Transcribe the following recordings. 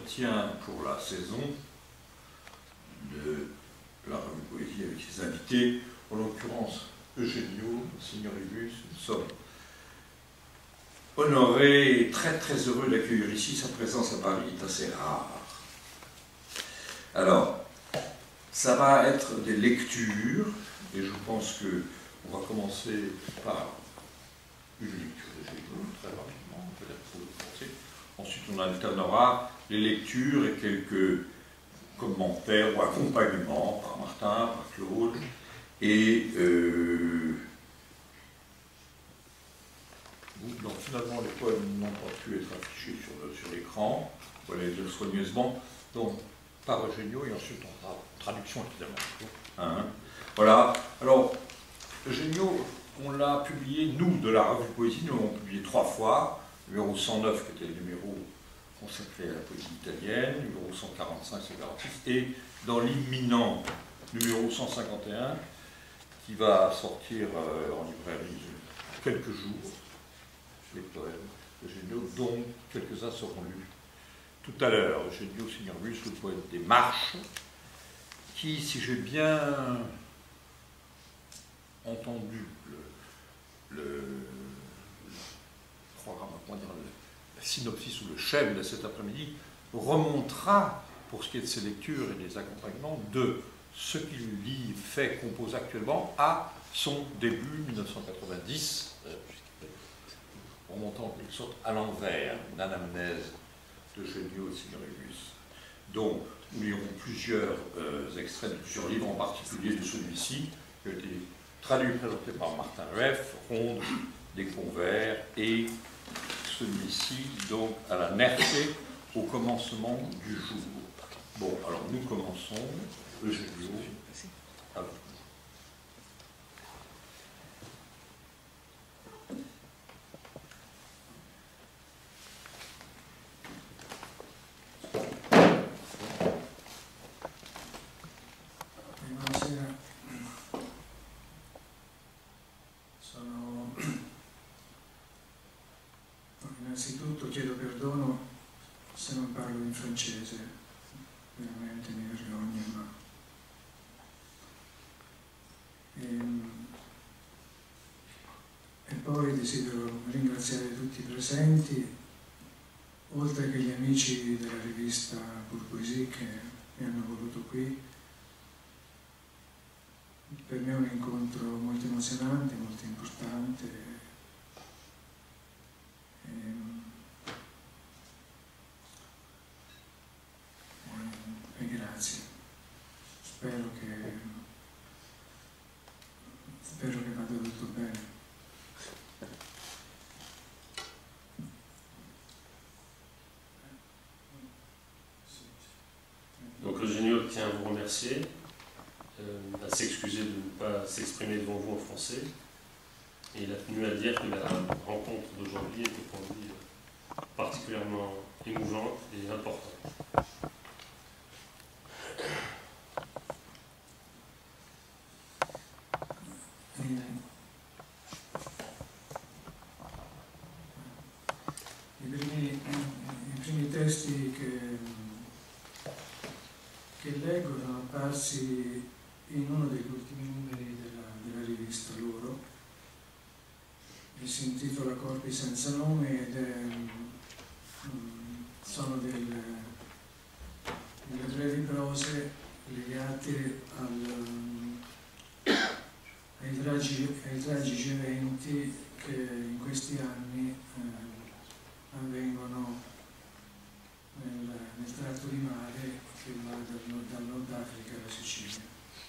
entretien pour la saison de la revue Poésie avec ses invités, en l'occurrence Eugenio Signoribus. Nous sommes honorés et très très heureux d'accueillir ici. Sa présence à Paris est assez rare. Alors, ça va être des lectures, et je pense qu'on va commencer par une lecture d'Eugenio, très rapidement, peut-être pour le commencer. Ensuite, on alternera les lectures et quelques commentaires ou accompagnements par Martin, par Claude, et donc finalement les poèmes n'ont pas pu être affichés sur l'écran, voilà les dire soigneusement, donc par Eugenio, et ensuite on fera traduction évidemment. Hein. Voilà, alors Eugenio, on l'a publié, nous de la revue Poésie, nous l'avons publié 3 fois, numéro 109 qui était le numéro consacré à la poésie italienne, numéro 145, 146, et dans l'imminent numéro 151, qui va sortir en librairie quelques jours, les poèmes d'Eugenio, dont quelques-uns seront lus tout à l'heure. Eugenio Signoribus, le poète des marches, qui, si j'ai bien entendu le programme, la synopsis ou le schème de cet après-midi, remontera, pour ce qui est de ses lectures et des accompagnements, de ce qu'il lit, fait, compose actuellement à son début 1990, remontant en quelque sorte à l'envers, une anamnèse d'Eugenio Signoribus, dont nous lirons plusieurs extraits de plusieurs livres, en particulier de celui-ci, qui a été traduit et présenté par Martin Reff, Ronde des Convers, et celui-ci, donc, à la Nerté, au commencement du jour. Bon, alors nous commençons. Eugenio, à vous. Buonasera. Innanzitutto chiedo perdono se non parlo in francese, veramente mi vergogno, ma e poi desidero ringraziare tutti i presenti, oltre che gli amici della rivista Pour Poésie che mi hanno voluto qui. Per me è un incontro molto emozionante, molto importante. E grazie. Spero che vada tutto bene. Donc Eugenio tient à vous remercier, à s'excuser de ne pas s'exprimer devant vous en français, et il a tenu à dire que la rencontre d'aujourd'hui était pour lui particulièrement émouvante et importante. I primi testi che leggo sono apparsi in uno degli ultimi numeri della rivista loro, e si intitola Corpi senza nome ed sono delle brevi prose legate ai tragici eventi che in questi anni avvengono nel tratto di mare che va dal Nord Africa alla Sicilia.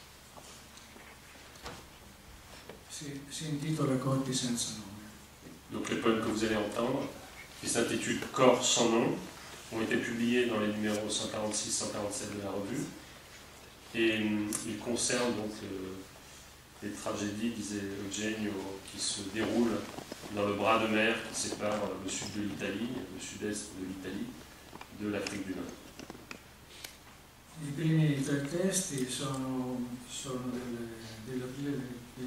Si intitola Corpi senza nome. Donc les poèmes que vous allez entendre, qui s'intitulent Corps sans nom, ont été publiés dans les numéros 146-147 de la revue, et ils concernent donc les tragédies, disait Eugenio, qui se déroulent dans le bras de mer qui sépare le sud de l'Italie, le sud-est de l'Italie, de l'Afrique du Nord. I primi 3 testi sono dell'aprile del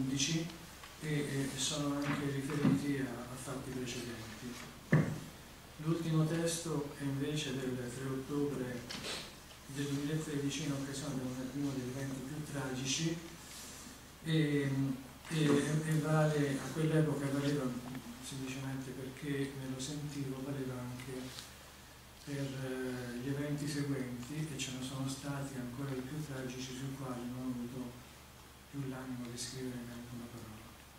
2011 e sono anche riferiti a fatti precedenti. L'ultimo testo è invece del 3 ottobre del 2013 in occasione di uno degli eventi più tragici e vale, a quell'epoca valeva semplicemente perché me lo sentivo, valeva anche per gli eventi seguenti, e ce ne sono stati ancora i più tragici sui quali non ho avuto più l'animo di scrivere neanche una parola.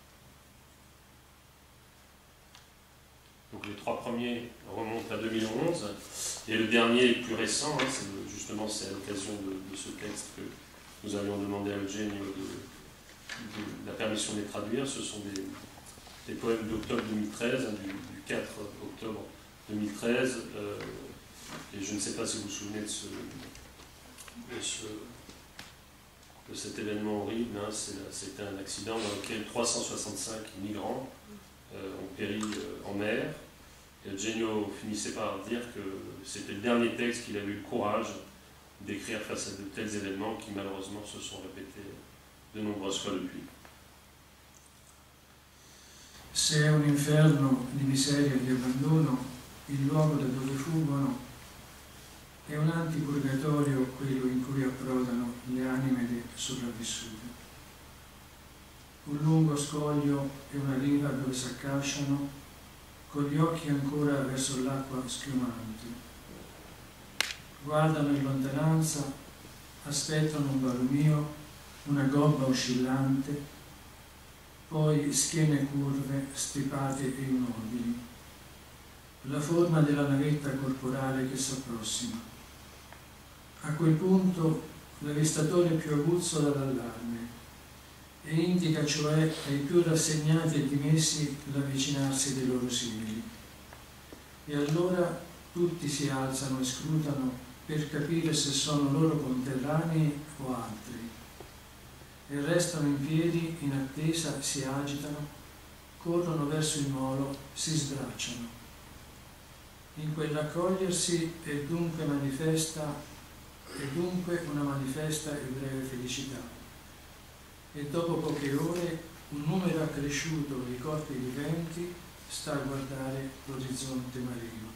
Donc les trois premiers remontent à 2011 et le dernier est plus récent, hein, justement c'est à l'occasion de ce texte que nous avions demandé à Eugenio de la permission de les traduire. Ce sont des poèmes d'octobre 2013, hein, du 4 octobre 2013, et je ne sais pas si vous vous souvenez de cet événement horrible, hein. C'était un accident dans lequel 365 migrants ont péri en mer. Et Eugenio finissait par dire que c'était le dernier texte qu'il avait eu le courage d'écrire face à de tels événements qui malheureusement se sont répétés de nombreuses fois depuis. Se è un inferno di miseria e di abbandono, il luogo da dove fuggono, è un antipurgatorio quello in cui approdano le anime dei sopravvissuti. Un lungo scoglio e una riva dove si accasciano, con gli occhi ancora verso l'acqua schiumanti. Guardano in lontananza, aspettano un baromio, una gobba oscillante, poi schiene curve, stripate e immobili, la forma della navetta corporale che si approssima. A quel punto l'avistatore più aguzzo dà l'allarme e indica cioè ai più rassegnati e dimessi l'avvicinarsi dei loro simili. E allora tutti si alzano e scrutano per capire se sono loro conterranei o altri, e restano in piedi in attesa, si agitano, corrono verso il molo, si sbracciano. In quell'accogliersi è dunque una manifesta e breve felicità. E dopo poche ore un numero accresciuto di corpi viventi sta a guardare l'orizzonte marino.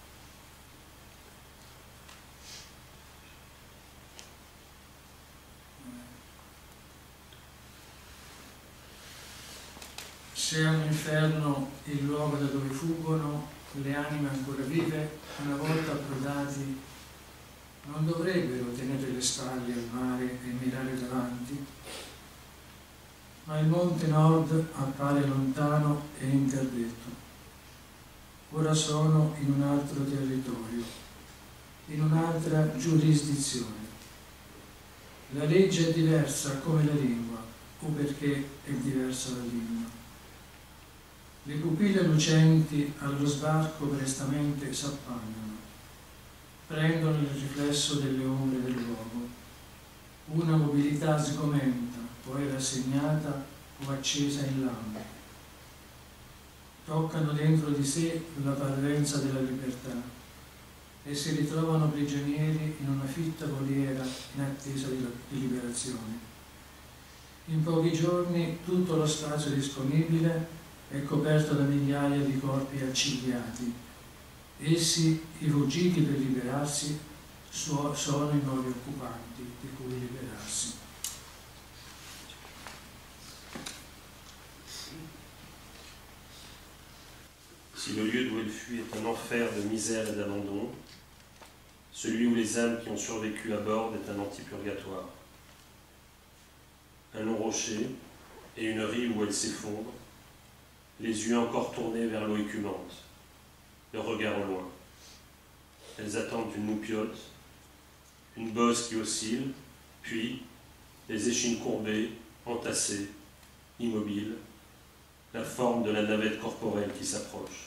Se è un inferno il luogo da dove fuggono le anime ancora vive, una volta approdati, non dovrebbero tenere le spalle al mare e mirare davanti, ma il monte nord appare lontano e interdetto. Ora sono in un altro territorio, in un'altra giurisdizione. La legge è diversa come la lingua, o perché è diversa la lingua. Le pupille lucenti allo sbarco prestamente s'appannano, prendono il riflesso delle ombre del luogo. Una mobilità sgomenta, poi rassegnata o accesa in lampo. Toccano dentro di sé la parvenza della libertà e si ritrovano prigionieri in una fitta voliera in attesa di liberazione. In pochi giorni tutto lo spazio disponibile è coperto da migliaia di corpi accigliati. Essi, i fuggiti per liberarsi, sono i nuovi occupanti di cui liberarsi. Si le lieu d'où elle fuit est un enfer de misère et d'abandon, celui où les âmes qui ont survécu à bord est un antipurgatoire. Un long rocher et une rive où elle s'effondre, les yeux encore tournés vers l'eau écumante, le regard au loin. Elles attendent une moupiote, une bosse qui oscille, puis les échines courbées, entassées, immobiles, la forme de la navette corporelle qui s'approche.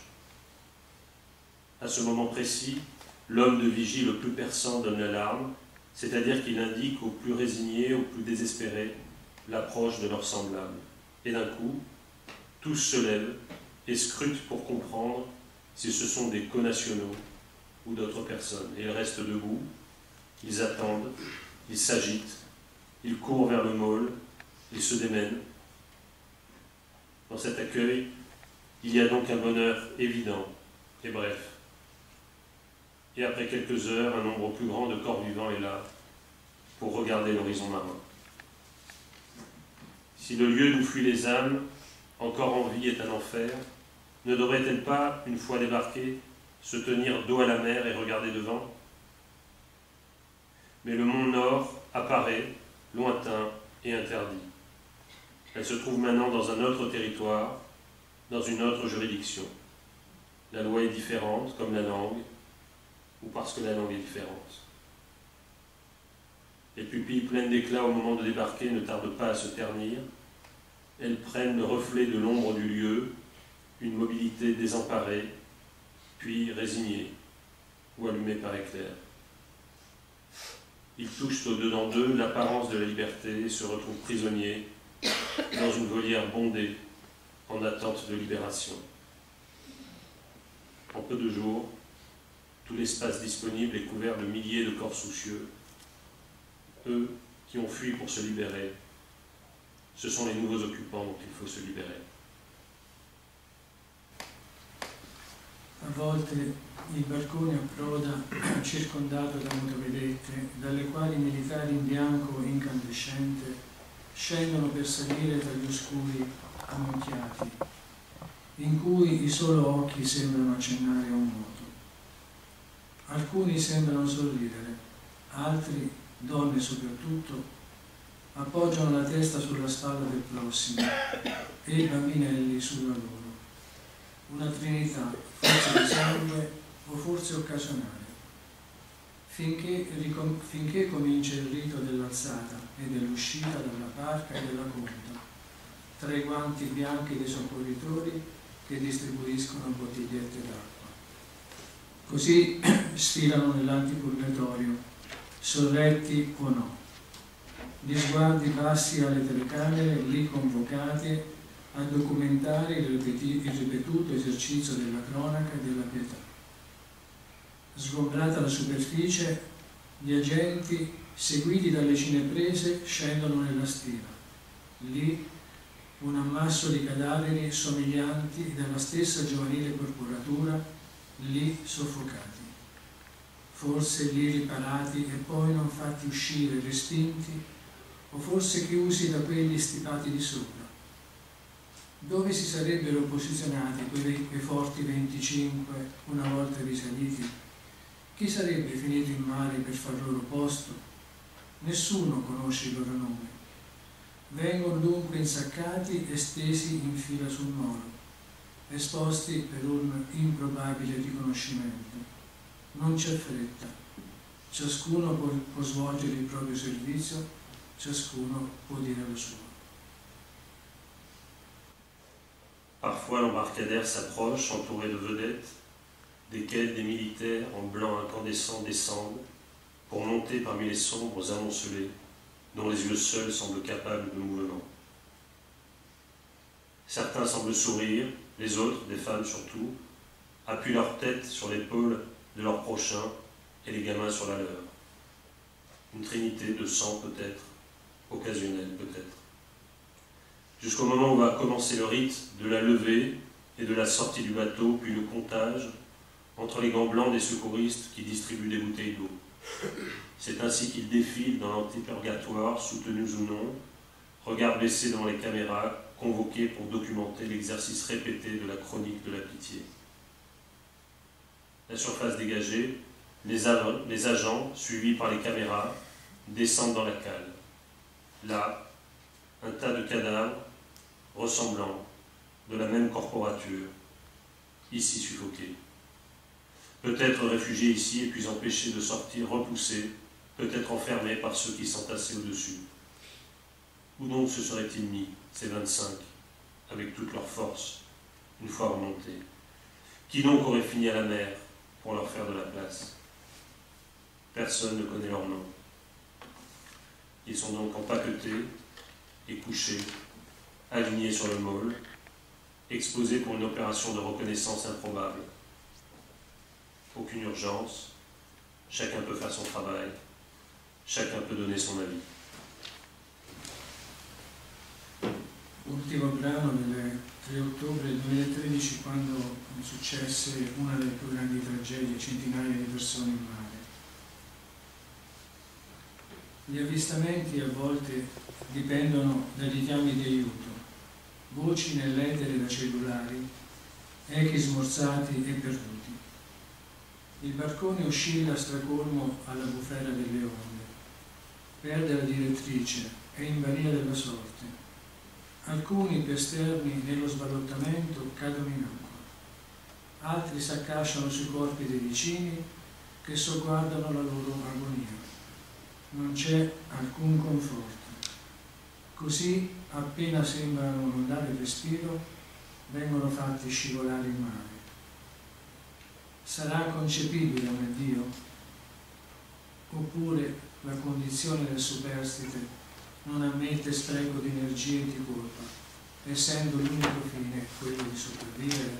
À ce moment précis, l'homme de vigie le plus perçant donne l'alarme, c'est-à-dire qu'il indique aux plus résignés, aux plus désespérés, l'approche de leurs semblables. Et d'un coup, tous se lèvent et scrutent pour comprendre si ce sont des connationaux ou d'autres personnes. Et ils restent debout, ils attendent, ils s'agitent, ils courent vers le môle, ils se démènent. Dans cet accueil, il y a donc un bonheur évident et bref. et après quelques heures, un nombre plus grand de corps vivants est là pour regarder l'horizon marin. Si le lieu d'où fuient les âmes, encore en vie, est un enfer, ne devrait-elle pas, une fois débarquée, se tenir dos à la mer et regarder devant? Mais le mont Nord apparaît, lointain et interdit. Elle se trouve maintenant dans un autre territoire, dans une autre juridiction. La loi est différente, comme la langue, ou parce que la langue est différente. Les pupilles pleines d'éclat au moment de débarquer ne tardent pas à se ternir. Elles prennent le reflet de l'ombre du lieu, une mobilité désemparée, puis résignée, ou allumée par éclair. Ils touchent au-dedans d'eux l'apparence de la liberté et se retrouvent prisonniers dans une volière bondée en attente de libération. En peu de jours, tout l'espace disponible est couvert de milliers de corps soucieux. Eux qui ont fui pour se libérer, ce sont les nouveaux occupants dont il faut se libérer. A volte il barcone approda circondato da motovedette, dalle quali i militari in bianco incandescente scendono per salire tra gli oscuri ammucchiati, in cui i solo occhi sembrano accennare a un moto. Alcuni sembrano sorridere, altri, donne soprattutto, appoggiano la testa sulla spalla del prossimo e i bambinelli sulla loro. Una trinità, forse di sangue o forse occasionale, finché comincia il rito dell'alzata e dell'uscita dalla barca e della conta, tra i guanti bianchi dei soccorritori che distribuiscono bottigliette d'acqua. Così sfilano nell'antipurgatorio, sorretti o no, gli sguardi bassi alle telecamere lì convocate a documentare il ripetuto esercizio della cronaca e della pietà. Sgombrata la superficie, gli agenti, seguiti dalle cineprese, scendono nella stiva. Lì un ammasso di cadaveri somiglianti della stessa giovanile corporatura, lì soffocati. Forse lì riparati e poi non fatti uscire, respinti, o forse chiusi da quelli stipati di sopra. Dove si sarebbero posizionati quei forti 25 una volta risaliti? Chi sarebbe finito in mare per far loro posto? Nessuno conosce il loro nome. Vengono dunque insaccati e stesi in fila sul molo, esposti per un improbabile riconoscimento. Non c'è fretta. Ciascuno può svolgere il proprio servizio, ciascuno può dire lo suo. Parfois l'embarcadère s'approche, entouré de vedettes, desquels des militaires en blanc incandescent descendent pour monter parmi les sombres amoncelés, dont les yeux seuls semblent capables de mouvement. Certains semblent sourire, les autres, des femmes surtout, appuient leur tête sur l'épaule de leur prochain et les gamins sur la leur. Une trinité de sang peut-être, occasionnelle peut-être. Jusqu'au moment où va commencer le rite de la levée et de la sortie du bateau, puis le comptage entre les gants blancs des secouristes qui distribuent des bouteilles d'eau. C'est ainsi qu'ils défilent dans l'antipurgatoire, soutenus ou non, regard baissé devant les caméras, convoqués pour documenter l'exercice répété de la chronique de la pitié. La surface dégagée, les agents, suivis par les caméras, descendent dans la cale. Là, un tas de cadavres ressemblants, de la même corporature, ici suffoqués. Peut-être réfugiés ici et puis empêchés de sortir, repoussés, peut-être enfermés par ceux qui s'entassaient au-dessus. Où donc se seraient-ils mis, ces 25, avec toute leur force, une fois remontés? Qui donc aurait fini à la mer pour leur faire de la place? Personne ne connaît leur nom. Ils sont donc empaquetés et couchés, alignés sur le môle, exposés pour une opération de reconnaissance improbable. Aucune urgence, chacun peut faire son travail, chacun peut donner son avis. Ultimo brano delle 3 ottobre 2013, quando successe una delle più grandi tragedie, centinaia di persone in mare. Gli avvistamenti a volte dipendono dai richiami di aiuto, voci nell'etere da cellulari, echi smorzati e perduti. Il barcone oscilla a stracolmo alla bufera delle onde, perde la direttrice, è in balia della sorte. Alcuni più esterni nello sballottamento cadono in acqua, altri si accasciano sui corpi dei vicini che sogguardano la loro agonia. Non c'è alcun conforto. Così, appena sembrano non dare respiro, vengono fatti scivolare in mare. Sarà concepibile un Dio? Oppure la condizione del superstite non ammette spreco di energia e di colpa, essendo l'unico fine quello di sopravvivere?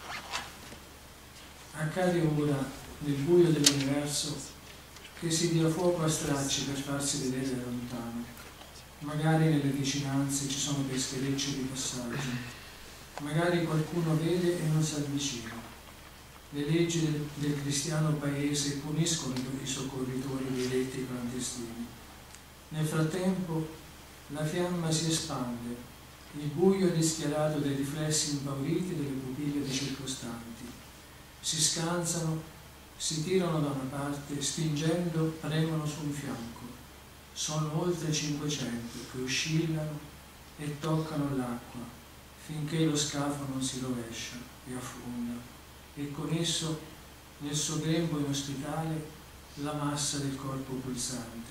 Accade ora, nel buio dell'universo, che si dia fuoco a stracci per farsi vedere da lontano. Magari nelle vicinanze ci sono pescherecci di passaggio, magari qualcuno vede e non si avvicina. Le leggi del cristiano paese puniscono i soccorritori diretti clandestini. Nel frattempo la fiamma si espande, il buio è rischiarato dai riflessi impauriti delle pupille dei circostanti. Si scansano, si tirano da una parte, spingendo premono su un fianco. Sono oltre 500 che oscillano e toccano l'acqua, finché lo scafo non si rovescia e affonda, e con esso, nel suo grembo inospitale, la massa del corpo pulsante.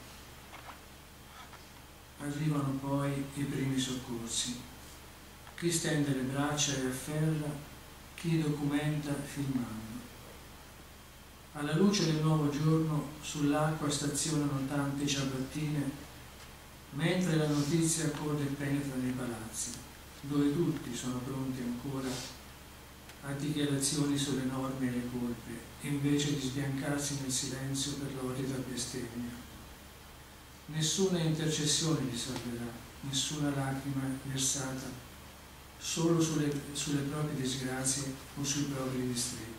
Arrivano poi i primi soccorsi. Chi stende le braccia e afferra, chi documenta filmando. Alla luce del nuovo giorno, sull'acqua stazionano tante ciabattine, mentre la notizia corre e penetra nei palazzi, dove tutti sono pronti ancora a dichiarazioni sulle norme e le colpe, invece di sbiancarsi nel silenzio per l'orrida bestemmia. Nessuna intercessione li salverà, nessuna lacrima versata, solo sulle proprie disgrazie o sui propri distretti.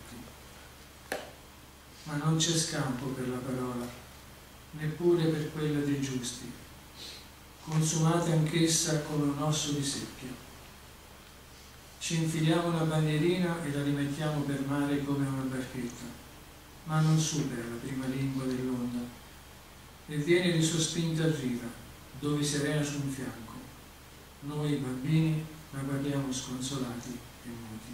Ma non c'è scampo per la parola, neppure per quella dei giusti, consumata anch'essa come un osso di seppia. Ci infiliamo una bandierina e la rimettiamo per mare come una barchetta, ma non supera la prima lingua dell'onda e viene risospinta a riva, dove serena su un fianco. Noi bambini la guardiamo sconsolati e muti.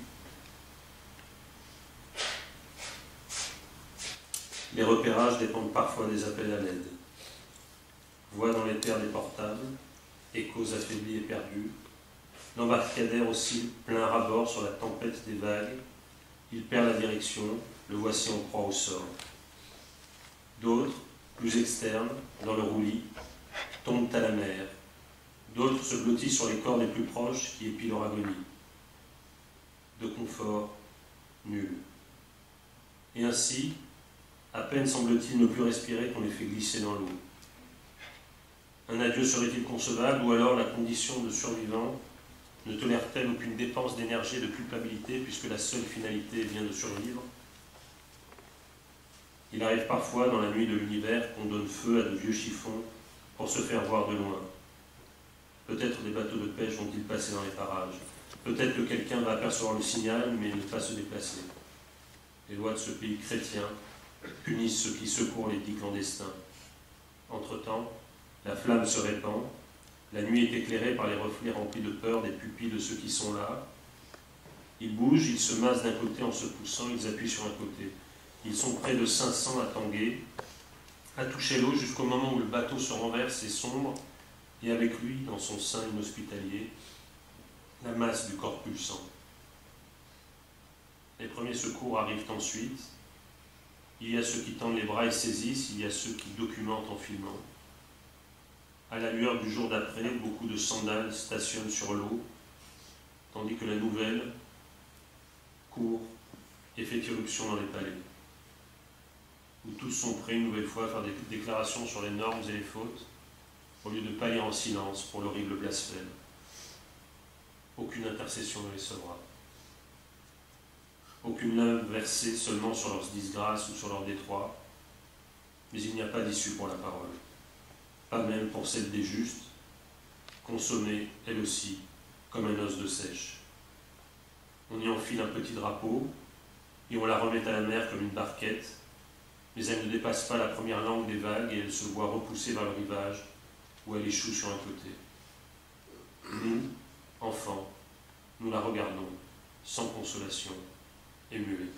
Les repérages dépendent parfois des appels à l'aide. Voix dans l'éther des portables, échos affaiblis et perdus. L'embarcadère oscille plein rabord sur la tempête des vagues. Il perd la direction, le voici en proie au sort. D'autres, plus externes, dans le roulis, tombent à la mer. D'autres se blottissent sur les corps les plus proches qui épient leur agonie. De confort, nul. Et ainsi, à peine semble-t-il ne plus respirer qu'on les fait glisser dans l'eau. Un adieu serait-il concevable, ou alors la condition de survivant ne tolère-t-elle aucune dépense d'énergie et de culpabilité, puisque la seule finalité vient de survivre? Il arrive parfois dans la nuit de l'univers qu'on donne feu à de vieux chiffons pour se faire voir de loin. Peut-être des bateaux de pêche vont-ils passer dans les parages. Peut-être que quelqu'un va apercevoir le signal, mais ne pas se déplacer. Les lois de ce pays chrétien punissent ceux qui secourent les dits clandestins. Entre-temps, la flamme se répand. La nuit est éclairée par les reflets remplis de peur des pupilles de ceux qui sont là. Ils bougent, ils se massent d'un côté en se poussant, ils appuient sur un côté. Ils sont près de 500 à tanguer, à toucher l'eau jusqu'au moment où le bateau se renverse et sombre, et avec lui, dans son sein inhospitalier, la masse du corps pulsant. Les premiers secours arrivent ensuite. Il y a ceux qui tendent les bras et saisissent, il y a ceux qui documentent en filmant. À la lueur du jour d'après, beaucoup de sandales stationnent sur l'eau, tandis que la nouvelle court et fait irruption dans les palais, où tous sont prêts une nouvelle fois à faire des déclarations sur les normes et les fautes, au lieu de pâlir en silence pour l'horrible blasphème. aucune intercession ne les sauvera. Aucune lame versée seulement sur leurs disgrâces ou sur leurs détroits, mais il n'y a pas d'issue pour la parole, pas même pour celle des justes, consommée, elle aussi, comme un os de sèche. On y enfile un petit drapeau, et on la remet à la mer comme une barquette, mais elle ne dépasse pas la première langue des vagues et elle se voit repoussée vers le rivage, où elle échoue sur un côté. Nous, enfants, nous la regardons, sans consolation, et muets.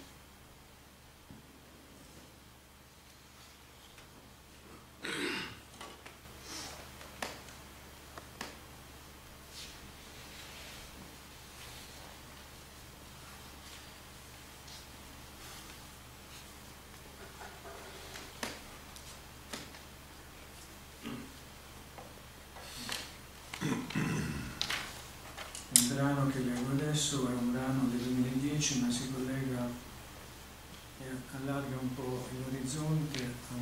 Il brano che leggo adesso è un brano del 2010, ma si collega e allarga un po' l'orizzonte,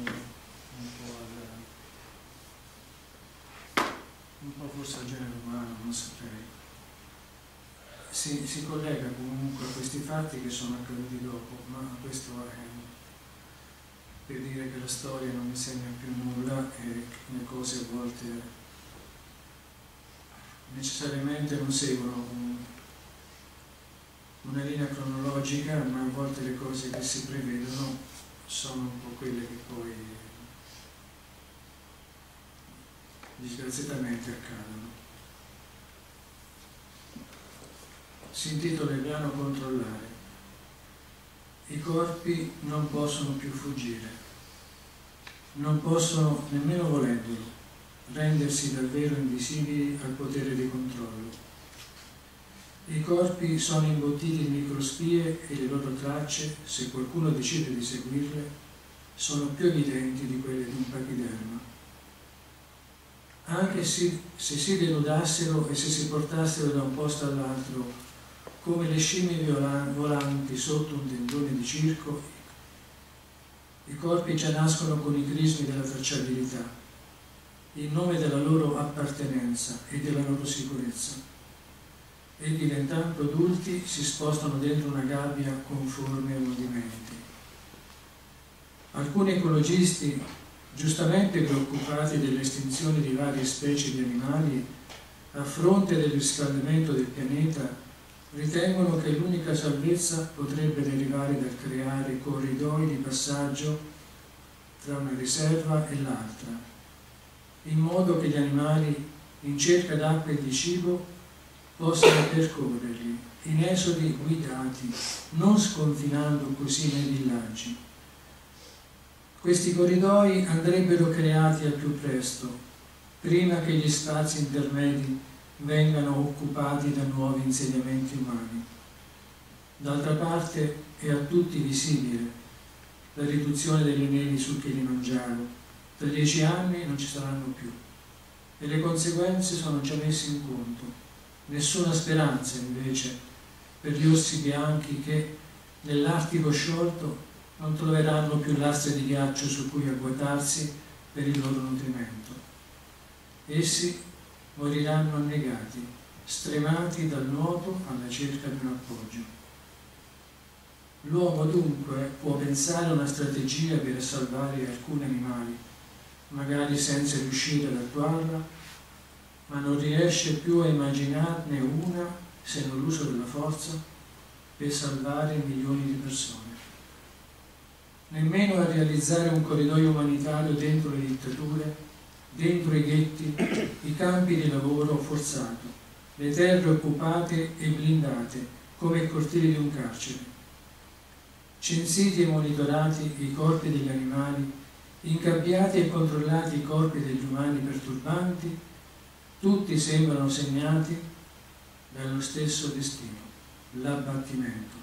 un po' forse al genere umano, non saprei. Si collega comunque a questi fatti che sono accaduti dopo, ma questo è per dire che la storia non insegna più nulla e le cose a volte necessariamente non seguono una linea cronologica, ma a volte le cose che si prevedono sono un po' quelle che poi disgraziatamente accadono. Si intitola il brano Controllare. I corpi non possono più fuggire, non possono, nemmeno volendolo, rendersi davvero invisibili al potere di controllo. I corpi sono imbottiti in microspie e le loro tracce, se qualcuno decide di seguirle, sono più evidenti di quelle di un pachiderma. Anche se si denudassero e se si portassero da un posto all'altro come le scimmie volanti sotto un tendone di circo, i corpi già nascono con i crismi della tracciabilità, in nome della loro appartenenza e della loro sicurezza, e diventando adulti si spostano dentro una gabbia conforme ai movimenti. Alcuni ecologisti, giustamente preoccupati dell'estinzione di varie specie di animali a fronte del riscaldamento del pianeta, ritengono che l'unica salvezza potrebbe derivare dal creare corridoi di passaggio tra una riserva e l'altra, in modo che gli animali in cerca d'acqua e di cibo possano percorrerli in esodi guidati, non sconfinando così nei villaggi. Questi corridoi andrebbero creati al più presto, prima che gli spazi intermedi vengano occupati da nuovi insediamenti umani. D'altra parte è a tutti visibile la riduzione delle nevi sul Kilimangiaro. Tra 10 anni non ci saranno più e le conseguenze sono già messe in conto. Nessuna speranza invece per gli orsi bianchi che nell'Artico sciolto non troveranno più lastre di ghiaccio su cui agguatarsi per il loro nutrimento. Essi moriranno annegati, stremati dal nuoto alla cerca di un appoggio. L'uomo dunque può pensare a una strategia per salvare alcuni animali, magari senza riuscire ad attuarla, ma non riesce più a immaginarne una, se non l'uso della forza, per salvare milioni di persone. Nemmeno a realizzare un corridoio umanitario dentro le dittature, dentro i ghetti, i campi di lavoro forzato, le terre occupate e blindate come i cortili di un carcere. Censiti e monitorati i corpi degli animali, ingabbiati e controllati i corpi degli umani perturbanti, tutti sembrano segnati dallo stesso destino, l'abbattimento.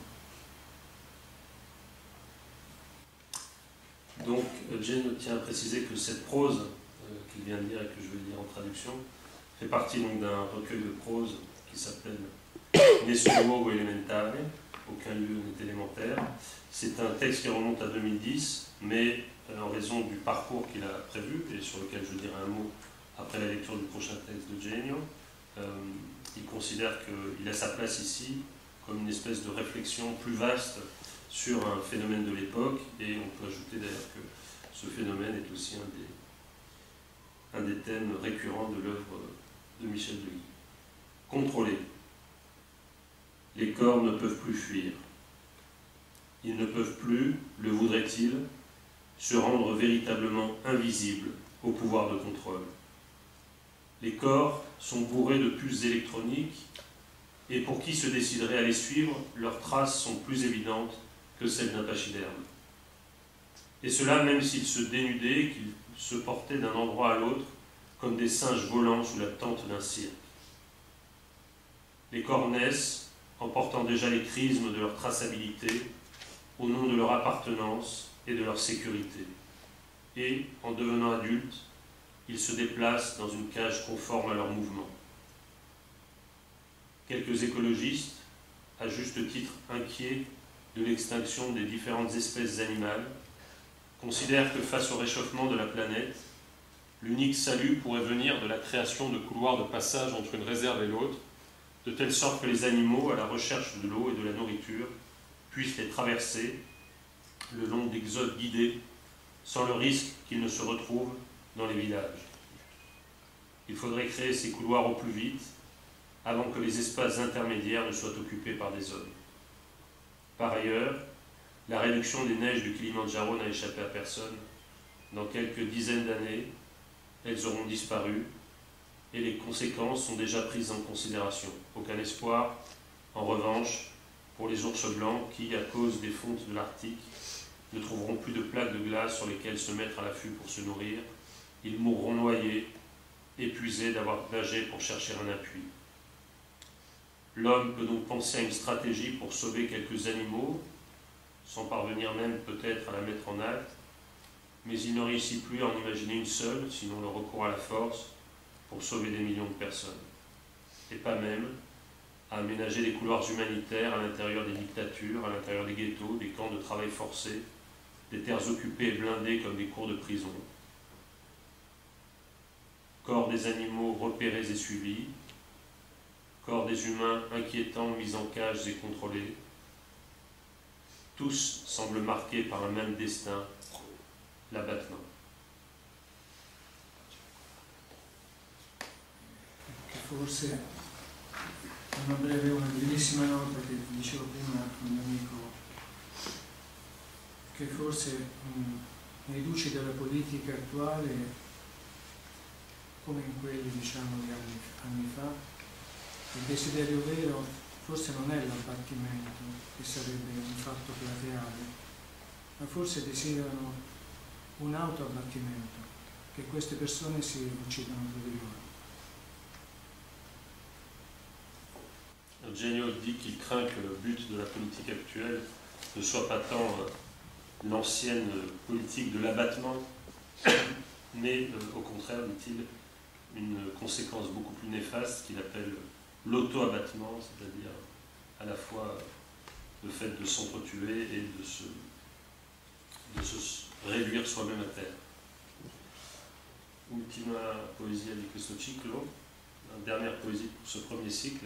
Donc, Jane tient à préciser que cette prose qu'il vient de lire et que je vais lire en traduction fait partie donc d'un recueil de prose qui s'appelle Nessun luogo elementare, aucun lieu n'est élémentaire. C'est un texte qui remonte à 2010, mais en raison du parcours qu'il a prévu et sur lequel je dirai un mot après la lecture du prochain texte de Genio, il considère qu'il a sa place ici comme une espèce de réflexion plus vaste sur un phénomène de l'époque, et on peut ajouter d'ailleurs que ce phénomène est aussi un des thèmes récurrents de l'œuvre de Michel Deguy. Contrôler. Les corps ne peuvent plus fuir. Ils ne peuvent plus, le voudraient-ils, se rendre véritablement invisibles au pouvoir de contrôle. Les corps sont bourrés de puces électroniques, et pour qui se déciderait à les suivre, leurs traces sont plus évidentes que celles d'un pachyderme. Et cela même s'ils se dénudaient, qu'ils se portaient d'un endroit à l'autre, comme des singes volants sous la tente d'un cirque. Les corps naissent, en portant déjà les crismes de leur traçabilité, au nom de leur appartenance et de leur sécurité. Et, en devenant adultes, ils se déplacent dans une cage conforme à leur mouvement. Quelques écologistes, à juste titre inquiets de l'extinction des différentes espèces animales, considèrent que face au réchauffement de la planète, l'unique salut pourrait venir de la création de couloirs de passage entre une réserve et l'autre, de telle sorte que les animaux, à la recherche de l'eau et de la nourriture, puissent les traverser le long d'exodes guidés, sans le risque qu'ils ne se retrouvent dans les villages. Il faudrait créer ces couloirs au plus vite, avant que les espaces intermédiaires ne soient occupés par des hommes. Par ailleurs, la réduction des neiges du Kilimandjaro n'a échappé à personne. Dans quelques dizaines d'années, elles auront disparu, et les conséquences sont déjà prises en considération. Aucun espoir, en revanche, pour les ours blancs qui, à cause des fontes de l'Arctique, ne trouveront plus de plaques de glace sur lesquelles se mettre à l'affût pour se nourrir. Ils mourront noyés, épuisés d'avoir nagé pour chercher un appui. L'homme peut donc penser à une stratégie pour sauver quelques animaux, sans parvenir même peut-être à la mettre en acte, mais il ne réussit plus à en imaginer une seule, sinon le recours à la force, pour sauver des millions de personnes. Et pas même à aménager des couloirs humanitaires à l'intérieur des dictatures, à l'intérieur des ghettos, des camps de travail forcé, des terres occupées et blindées comme des cours de prison. Corps des animaux repérés et suivis, corps des humains inquiétants, mis en cages et contrôlés. Tous semblent marqués par un même destin, l'abattement. Forse una brevissima nota che dicevo prima a un mio amico, che forse nei luci della politica attuale, come in quelli diciamo di anni fa, il desiderio vero forse non è l'abbattimento, che sarebbe un fatto plateale, ma forse desiderano un autoabbattimento, che queste persone si uccidano tra di loro. Eugenio dit qu'il craint que le but de la politique actuelle ne soit pas tant l'ancienne politique de l'abattement, mais au contraire, dit-il, une conséquence beaucoup plus néfaste qu'il appelle l'auto-abattement, c'est-à-dire à la fois le fait de s'entretuer et de se réduire soi-même à terre. Ultima poesia di questo ciclo, la dernière poésie pour ce premier cycle.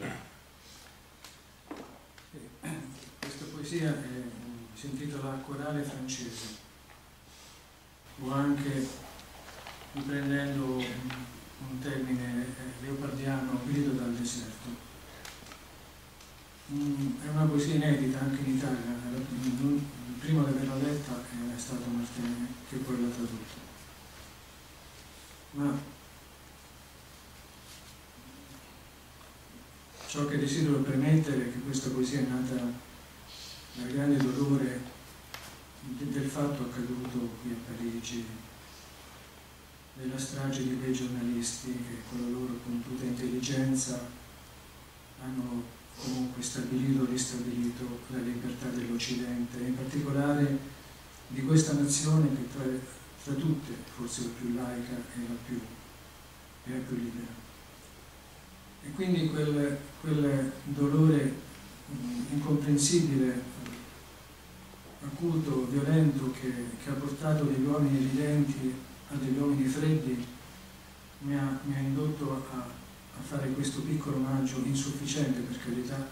Questa poesia si intitola Corale francese, o anche, riprendendo un termine leopardiano, grido dal deserto. È una poesia inedita anche in Italia, il primo ad averla letta è stato Martene, che poi l'ha tradotta. Ma ciò che desidero premettere è che questa poesia è nata dal grande dolore del fatto accaduto qui a Parigi, della strage di quei giornalisti che con la loro compiuta intelligenza hanno comunque stabilito o ristabilito la libertà dell'Occidente, e in particolare di questa nazione che tra tutte, forse la più laica e la più libera. E quindi quel dolore incomprensibile, acuto, violento, che ha portato degli uomini ridenti a degli uomini freddi, mi ha indotto a fare questo piccolo omaggio, insufficiente per carità,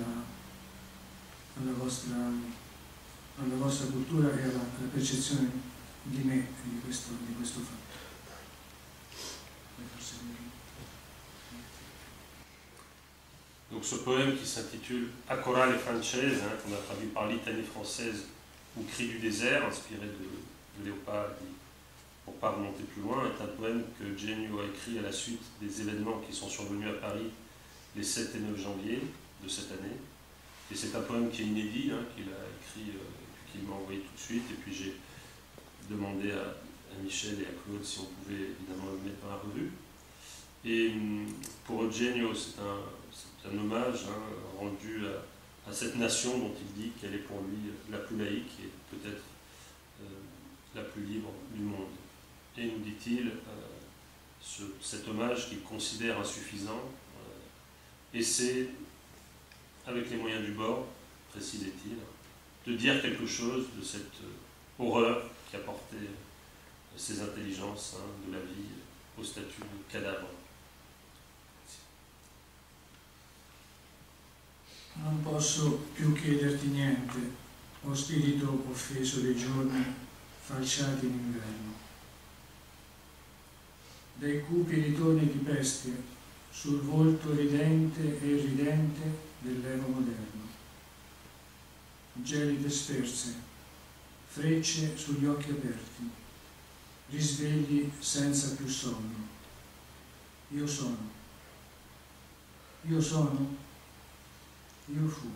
alla vostra cultura e alla percezione di me e di questo fatto. Donc ce poème qui s'intitule A Corale Francese, qu'on a traduit par Litanie française ou Cri du désert, inspiré de Leopardi, pour ne pas remonter plus loin, est un poème que Genio a écrit à la suite des événements qui sont survenus à Paris les 7 et 9 janvier de cette année. Et c'est un poème qui est inédit, qu'il a écrit et qu'il m'a envoyé tout de suite. Et puis j'ai demandé à Michel et à Claude si on pouvait évidemment le mettre dans la revue. Et pour Eugenio, c'est un hommage rendu à cette nation dont il dit qu'elle est pour lui la plus laïque et peut-être la plus libre du monde. Et nous dit-il, cet hommage qu'il considère insuffisant, essaie, avec les moyens du bord, précisait-il, de dire quelque chose de cette horreur qui a porté ses intelligences de la vie au statut de cadavre. Non posso più chiederti niente, o spirito offeso dei giorni falciati in inverno. Dai cupi ritorni di bestia sul volto ridente e irridente dell'evo moderno. Gelide sferze, frecce sugli occhi aperti, risvegli senza più sonno. Io sono. Io sono. Io fui.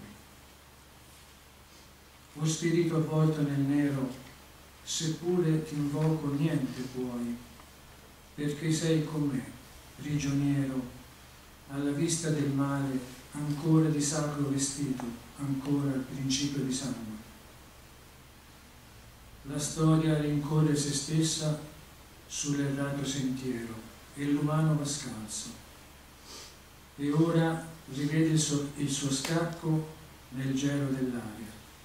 O spirito avvolto nel nero, seppure ti invoco niente puoi, perché sei con me, prigioniero, alla vista del male, ancora di sacro vestito, ancora al principio di sangue. La storia rincorre se stessa sull'errato sentiero e l'umano va scalzo. E ora rivede il suo scacco nel gelo dell'aria.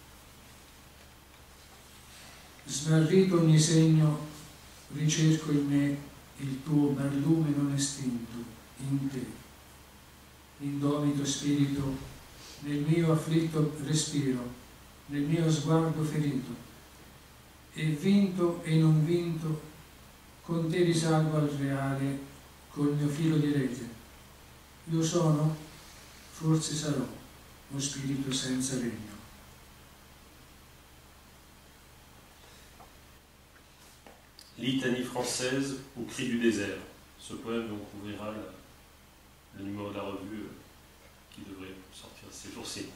Smarrito ogni segno, ricerco in me il tuo barlume non estinto, in te. Indomito spirito, nel mio afflitto respiro, nel mio sguardo ferito. E vinto e non vinto, con te risalgo al reale, col mio filo di rete. Io sono, forse sarò, o spirito senza regno. Litanie française ou Cri du désert. Ce poème donc ouvrira le numéro de la revue qui devrait sortir ces jours-ci.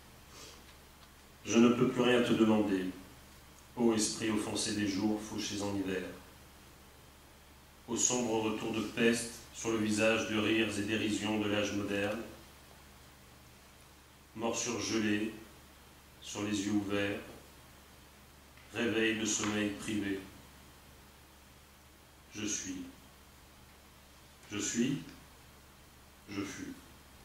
Je ne peux plus rien te demander, ô esprit offensé des jours fauchés en hiver. Au sombre retour de peste sur le visage de rires et dérisions de l'âge moderne, morsure gelée sur les yeux ouverts, réveil de sommeil privé. Je suis. Je suis. Je fus.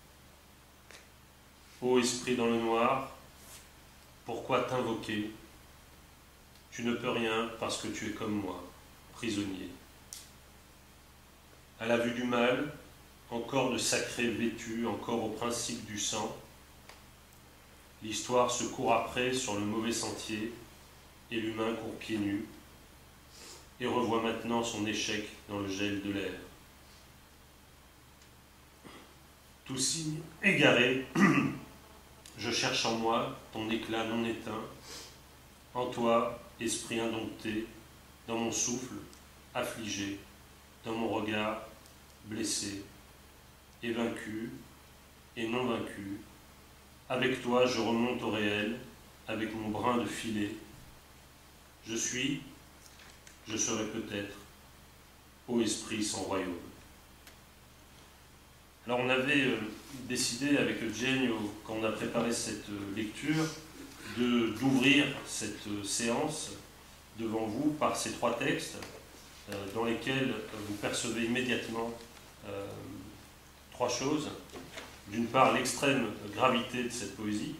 Ô esprit dans le noir, pourquoi t'invoquer? Tu ne peux rien parce que tu es comme moi, prisonnier. À la vue du mal, encore de sacré vêtu, encore au principe du sang, l'histoire se court après sur le mauvais sentier et l'humain court pieds nus et revoit maintenant son échec dans le gel de l'air. Tout signe égaré, je cherche en moi ton éclat non éteint, en toi, esprit indompté, dans mon souffle, affligé, dans mon regard, blessé, et vaincu, et non vaincu. Avec toi, je remonte au réel, avec mon brin de filet. Je suis, je serai peut-être, ô esprit sans royaume. Alors on avait décidé avec Eugenio, quand on a préparé cette lecture, d'ouvrir cette séance devant vous par ces 3 textes, dans lesquels vous percevez immédiatement 3 choses. D'une part, l'extrême gravité de cette poésie.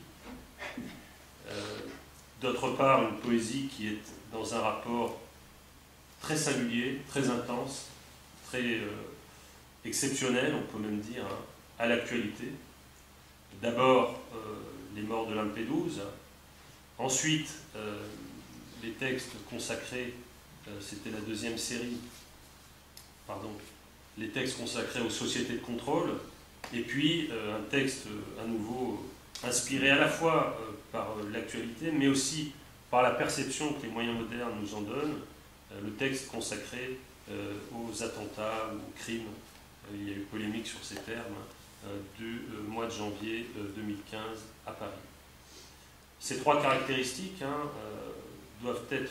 D'autre part, une poésie qui est dans un rapport très singulier, très intense, très exceptionnelles, on peut même dire, hein, à l'actualité. D'abord, les morts de Lampedusa. Ensuite, les textes consacrés, c'était la deuxième série, pardon, les textes consacrés aux sociétés de contrôle, et puis un texte à nouveau inspiré à la fois par l'actualité, mais aussi par la perception que les moyens modernes nous en donnent, le texte consacré aux attentats, aux crimes, il y a eu polémique sur ces termes, du mois de janvier 2015 à Paris. Ces trois caractéristiques doivent être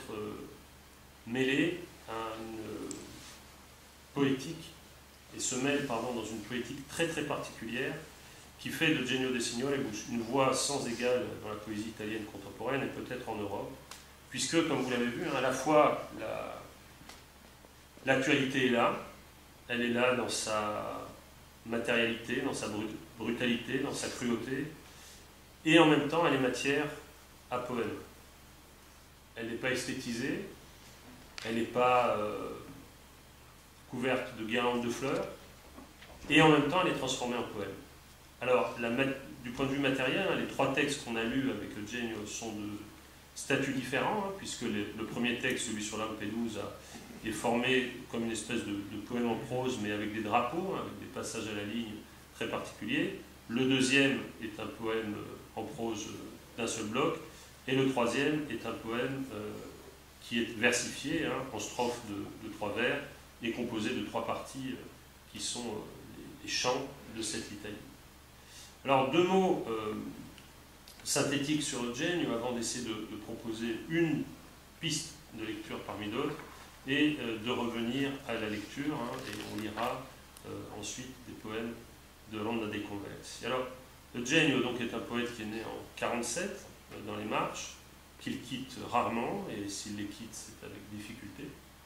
mêlées à une poétique, et se mêlent dans une poétique très très particulière qui fait de Genio de Signoribus une voix sans égale dans la poésie italienne contemporaine et peut-être en Europe, puisque, comme vous l'avez vu, à la fois l'actualité est là, elle est là dans sa matérialité, dans sa brutalité, dans sa cruauté, et en même temps elle est matière à poème. Elle n'est pas esthétisée, elle n'est pas couverte de guirlandes de fleurs, et en même temps elle est transformée en poème. Alors, du point de vue matériel, les trois textes qu'on a lus avec Genio sont de statuts différents, puisque le premier texte, celui sur Lampedusa, est formé comme une espèce de poème en prose, mais avec des drapeaux, avec des passages à la ligne très particuliers. Le deuxième est un poème en prose d'un seul bloc, et le troisième est un poème qui est versifié, en strophes de trois vers, et composé de trois parties qui sont les chants de cette litanie. Alors, deux mots synthétiques sur Genio avant d'essayer de proposer une piste de lecture parmi d'autres et de revenir à la lecture, et on lira ensuite des poèmes de Ronda dei Conversi. Alors, Genio donc, est un poète qui est né en 1947 dans les Marches, qu'il quitte rarement, et s'il les quitte, c'est avec difficulté.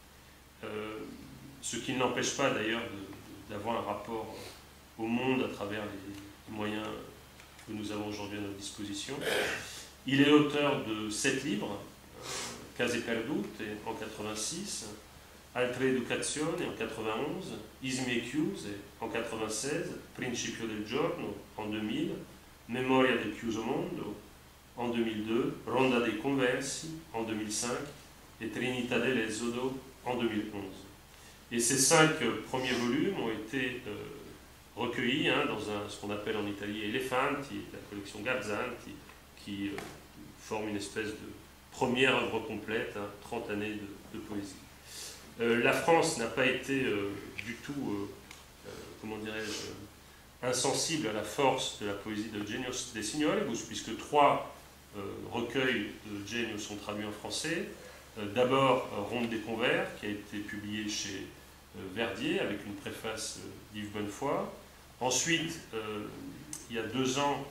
Ce qui ne l'empêche pas d'ailleurs d'avoir un rapport au monde à travers les moyens que nous avons aujourd'hui à notre disposition. Il est l'auteur de 7 livres, Case Perdute en 86, Altre Educazione en 91, Ismi Chiuse en 96, Principio del Giorno en 2000, Memoria del Chiuso Mondo en 2002, Ronda dei Conversi en 2005 et Trinità dell'Esodo en 2011. Et ces 5 premiers volumes ont été recueillis dans ce qu'on appelle en Italie Elefanti, la collection Gazzanti, qui forme une espèce de première œuvre complète, 30 années de poésie. La France n'a pas été du tout, comment dirais-je, insensible à la force de la poésie de Genio de Signoribus, puisque 3 recueils de Genio sont traduits en français. D'abord, Ronde des Convers, qui a été publié chez Verdier, avec une préface d'Yves Bonnefoy. Ensuite, il y a 2 ans,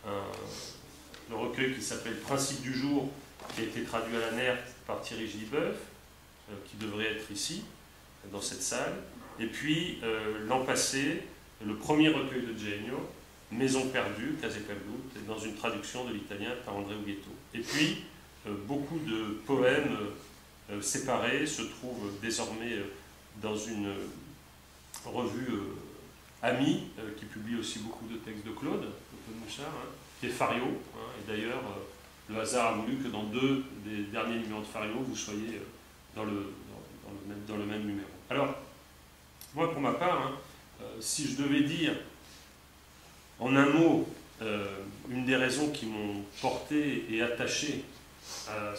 le recueil qui s'appelle Principe du jour, qui a été traduit à la Nerte par Thierry Gilbeuf, qui devrait être ici, dans cette salle. Et puis, l'an passé, le premier recueil de Genio, Maison perdue, Case Perdute, dans une traduction de l'italien par André Ughetto. Et puis, beaucoup de poèmes séparés se trouvent désormais dans une revue Ami, qui publie aussi beaucoup de textes de Claude Mouchard, qui est Fario. Et d'ailleurs, le hasard a voulu que dans 2 des derniers numéros de Fario, vous soyez dans le même numéro. Alors, moi, pour ma part, si je devais dire en un mot une des raisons qui m'ont porté et attaché à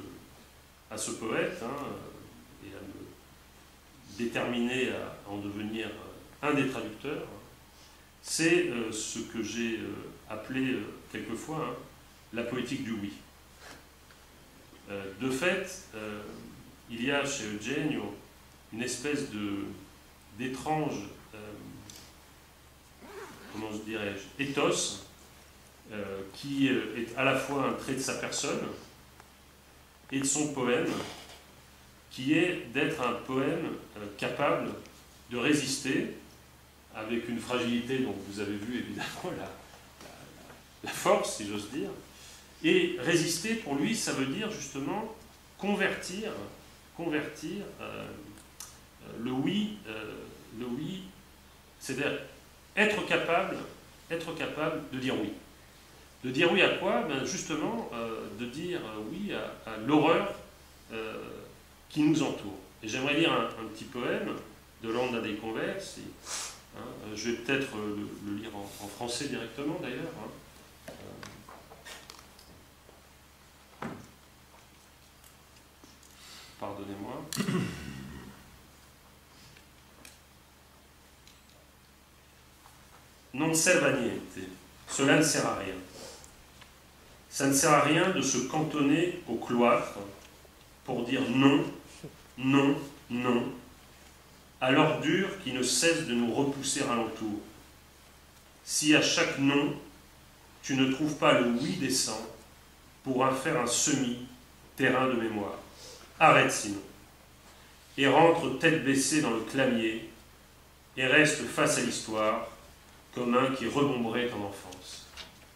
ce poète, et à me déterminer à en devenir un des traducteurs, c'est ce que j'ai appelé quelquefois la poétique du oui. De fait, il y a chez Eugenio une espèce d'étrange, comment dirais-je, ethos, qui est à la fois un trait de sa personne et de son poème, qui est d'être un poème capable de résister avec une fragilité dont vous avez vu évidemment la force, si j'ose dire. Et résister, pour lui, ça veut dire justement convertir le oui C'est-à-dire être capable de dire oui. De dire oui à quoi? Ben justement, de dire oui à l'horreur qui nous entoure. Et j'aimerais lire un petit poème de Ronda dei Conversi. Je vais peut-être le lire en français directement d'ailleurs. Pardonnez-moi. Non serve a niente. Cela ne sert à rien. Ça ne sert à rien de se cantonner au cloître pour dire non, non, non, à l'ordure qui ne cesse de nous repousser alentour. Si à chaque non, tu ne trouves pas le oui décent pour en faire un semi-terrain de mémoire. Arrête sinon, et rentre tête baissée dans le clamier, et reste face à l'histoire, comme un qui rebomberait en enfance.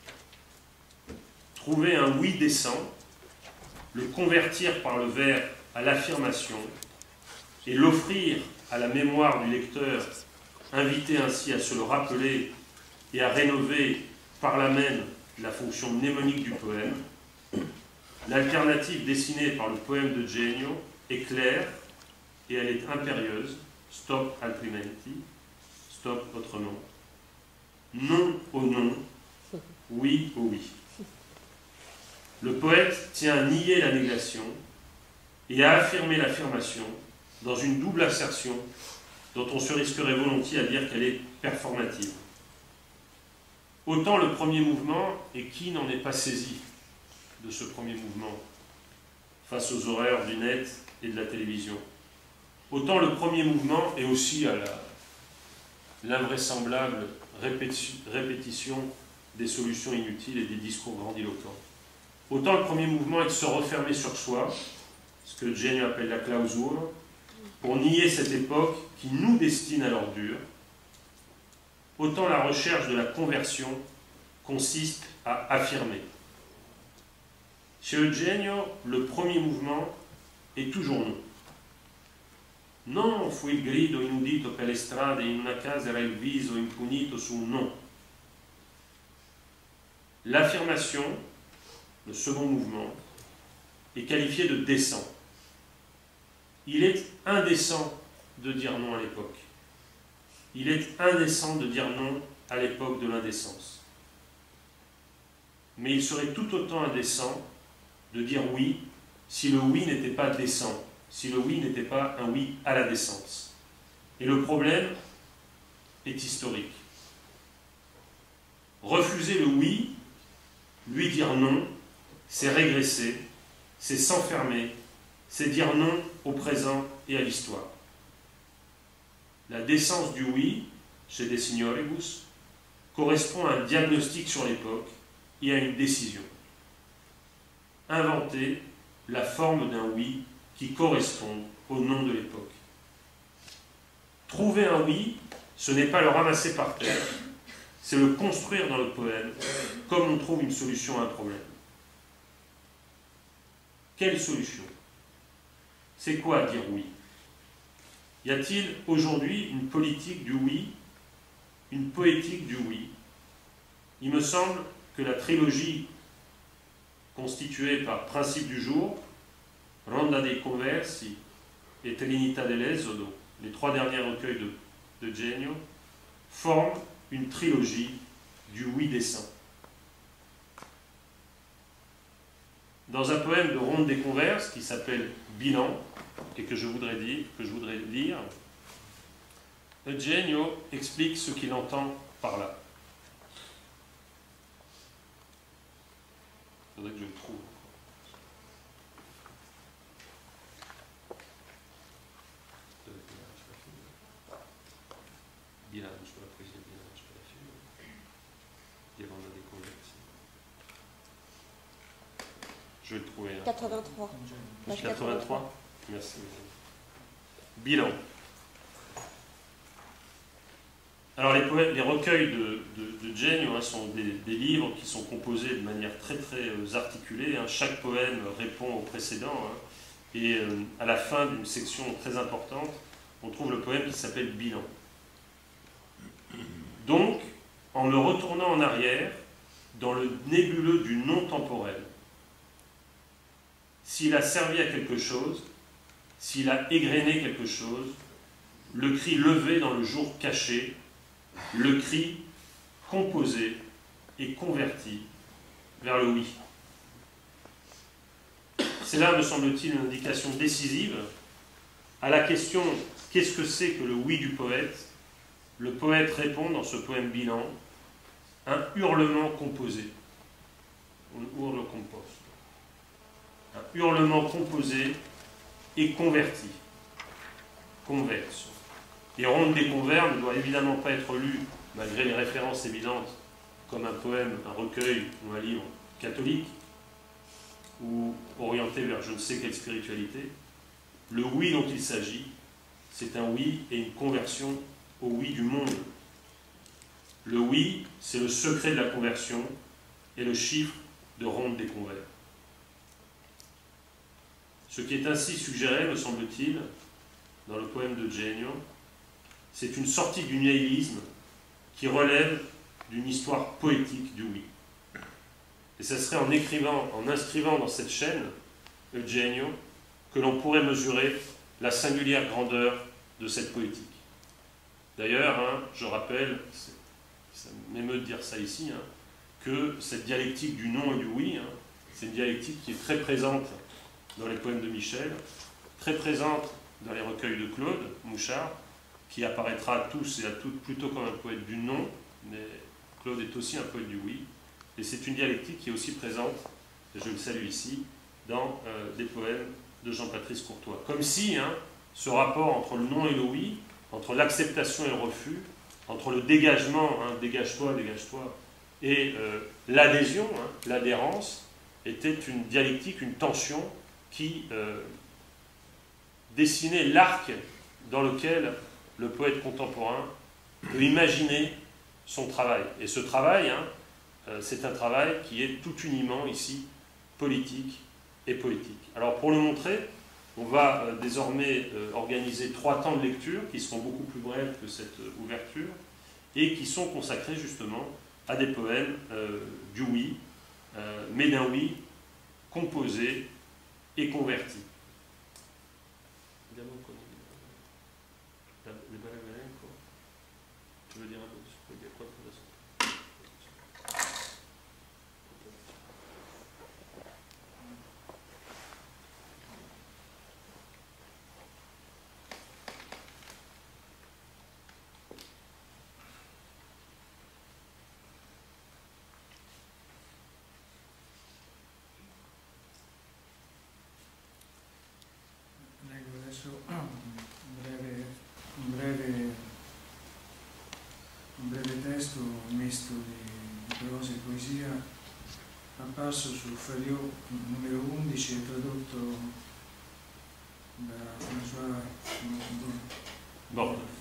Trouver un oui décent, le convertir par le vers à l'affirmation, et l'offrir à la mémoire du lecteur, invité ainsi à se le rappeler et à rénover par là même la fonction mnémonique du poème, l'alternative dessinée par le poème de Genio est claire et elle est impérieuse. Stop altrimenti, stop autrement. Non au non, oui au oui. Le poète tient à nier la négation et à affirmer l'affirmation dans une double assertion dont on se risquerait volontiers à dire qu'elle est performative. Autant le premier mouvement, et qui n'en est pas saisi de ce premier mouvement face aux horreurs du net et de la télévision, autant le premier mouvement est aussi à l'invraisemblable répétition des solutions inutiles et des discours grandiloquents. Autant le premier mouvement est de se refermer sur soi, ce que Genio appelle la clausure, pour nier cette époque qui nous destine à l'ordure, autant la recherche de la conversion consiste à affirmer. Chez Eugenio, le premier mouvement est toujours non. Non fu il grido inudito per le strade in una casa era il viso impunito su un non. L'affirmation, le second mouvement, est qualifié de décent. Il est indécent de dire non à l'époque. Il est indécent de dire non à l'époque de l'indécence. Mais il serait tout autant indécent de dire oui si le oui n'était pas décent, si le oui n'était pas un oui à la décence. Et le problème est historique. Refuser le oui, lui dire non, c'est régresser, c'est s'enfermer, c'est dire non au présent et à l'histoire. La décence du oui, chez De Signoribus, correspond à un diagnostic sur l'époque et à une décision. Inventer la forme d'un oui qui correspond au nom de l'époque. Trouver un oui, ce n'est pas le ramasser par terre, c'est le construire dans le poème, comme on trouve une solution à un problème. Quelle solution? C'est quoi dire oui? Y a-t-il aujourd'hui une politique du oui, une poétique du oui? Il me semble que la trilogie constituée par Principe du jour, Ronda dei Conversi et Trinità dell'Esodo, les trois derniers recueils de Genio, forment une trilogie du oui décent. Dans un poème de Ronda dei Conversi qui s'appelle Bilan, et que je voudrais lire, Genio explique ce qu'il entend par là. Il faudrait que je le trouve. Bilan sur la poésie, bilan sur la figure. Et Ronda dei Conversi. Je vais le trouver. 83. 83. Merci. Bilan. Alors les recueils de Genio sont des livres qui sont composés de manière très très articulée. Chaque poème répond au précédent. Et à la fin d'une section très importante, on trouve le poème qui s'appelle Bilan. Donc, en me retournant en arrière, dans le nébuleux du non temporel, s'il a servi à quelque chose, s'il a égrené quelque chose, le cri levé dans le jour caché, le cri composé et converti vers le oui. C'est là, me semble-t-il, une indication décisive à la question « Qu'est-ce que c'est que le oui du poète ?» Le poète répond dans ce poème bilan un hurlement composé. Un urlo composto. Un hurlement composé et converti. Converso. Et Ronde des Convers ne doit évidemment pas être lu, malgré les références évidentes, comme un poème, un recueil ou un livre catholique, ou orienté vers je ne sais quelle spiritualité. Le oui dont il s'agit, c'est un oui et une conversion au oui du monde. Le oui, c'est le secret de la conversion et le chiffre de Ronde des Convers. Ce qui est ainsi suggéré, me semble-t-il, dans le poème de Genio, c'est une sortie du nihilisme qui relève d'une histoire poétique du oui. Et ce serait en inscrivant dans cette chaîne, Eugenio, que l'on pourrait mesurer la singulière grandeur de cette poétique. D'ailleurs, je rappelle, ça m'émeut de dire ça ici, que cette dialectique du non et du oui, c'est une dialectique qui est très présente dans les poèmes de Michel, très présente dans les recueils de Claude Mouchard, qui apparaîtra à tous et à toutes plutôt comme un poète du non, mais Claude est aussi un poète du oui. Et c'est une dialectique qui est aussi présente, et je le salue ici, dans des poèmes de Jean-Patrice Courtois. Comme si ce rapport entre le non et le oui, entre l'acceptation et le refus, entre le dégagement, dégage-toi, et l'adhésion, l'adhérence, était une dialectique, une tension qui dessinait l'arc dans lequel le poète contemporain peut imaginer son travail. Et ce travail, c'est un travail qui est tout uniment ici politique et poétique. Alors pour le montrer, on va désormais organiser 3 temps de lecture qui seront beaucoup plus brefs que cette ouverture et qui sont consacrés justement à des poèmes du oui, mais d'un oui composé et converti. Tu veux dire un peu quoi de ça? Leggo adesso un breve testo misto di prosa e poesia apparso su Fariot numero 11 e tradotto da François Bon.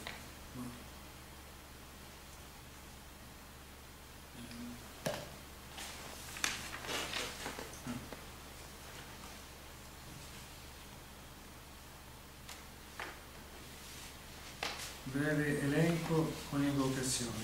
Breve elenco con invocazioni.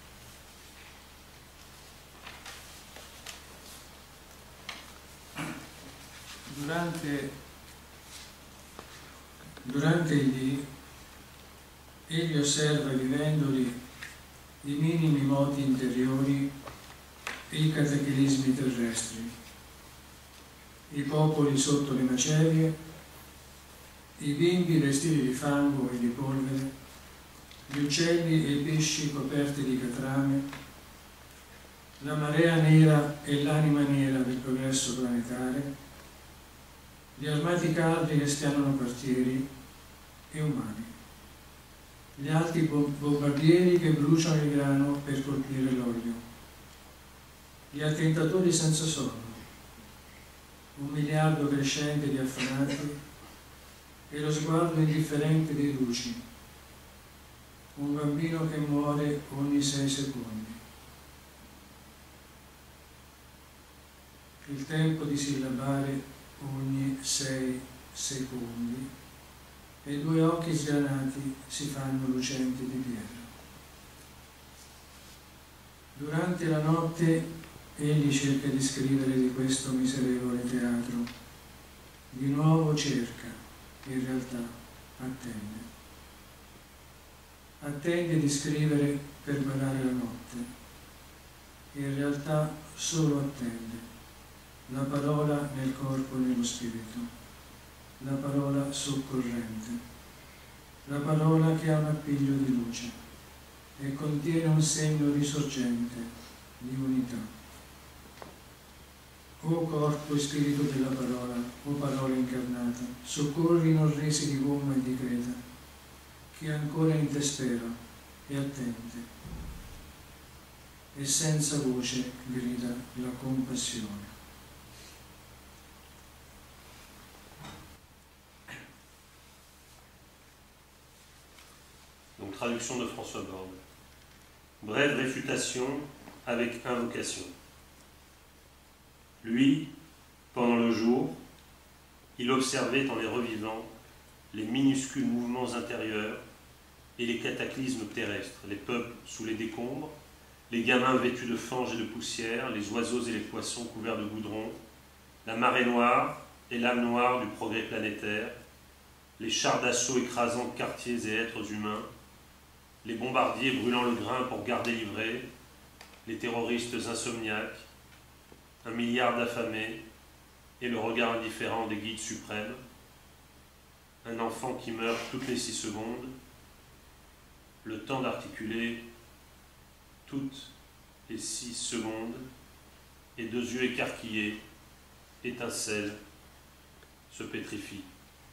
Durante il dì, egli osserva vivendoli i minimi moti interiori e i cataclismi terrestri, i popoli sotto le macerie, i bimbi vestiti di fango e di polvere, gli uccelli e i pesci coperti di catrame, la marea nera e l'anima nera del progresso planetario, gli armati carri che spianano quartieri e umani, gli alti bombardieri che bruciano il grano per colpire l'olio, gli attentatori senza sonno, 1 miliardo crescente di affamati e lo sguardo indifferente dei luci, un bambino che muore ogni 6 secondi. Il tempo di sillabare ogni 6 secondi e 2 occhi sgranati si fanno lucenti di pietra. Durante la notte egli cerca di scrivere di questo miserevole teatro. Di nuovo cerca, in realtà attende. Attende di scrivere per barare la notte. In realtà solo attende. La parola nel corpo e nello spirito. La parola soccorrente. La parola che ha un appiglio di luce e contiene un segno risorgente di unità. O corpo e spirito della parola, o parola incarnata, soccorri non resi di gomma e di creta, che ancora in te spera e attende, e senza voce grida la compassione. Donc traduction de François Borne. Brève réfutation avec invocation. Lui, pendant le jour, il observait en les revivant les minuscules mouvements intérieurs et les cataclysmes terrestres, les peuples sous les décombres, les gamins vêtus de fange et de poussière, les oiseaux et les poissons couverts de goudron, la marée noire et l'âme noire du progrès planétaire, les chars d'assaut écrasant quartiers et êtres humains, les bombardiers brûlant le grain pour garder livré, les terroristes insomniaques, 1 milliard d'affamés et le regard indifférent des guides suprêmes, un enfant qui meurt toutes les 6 secondes, le temps d'articuler toutes les 6 secondes, et 2 yeux écarquillés, étincellent, se pétrifient.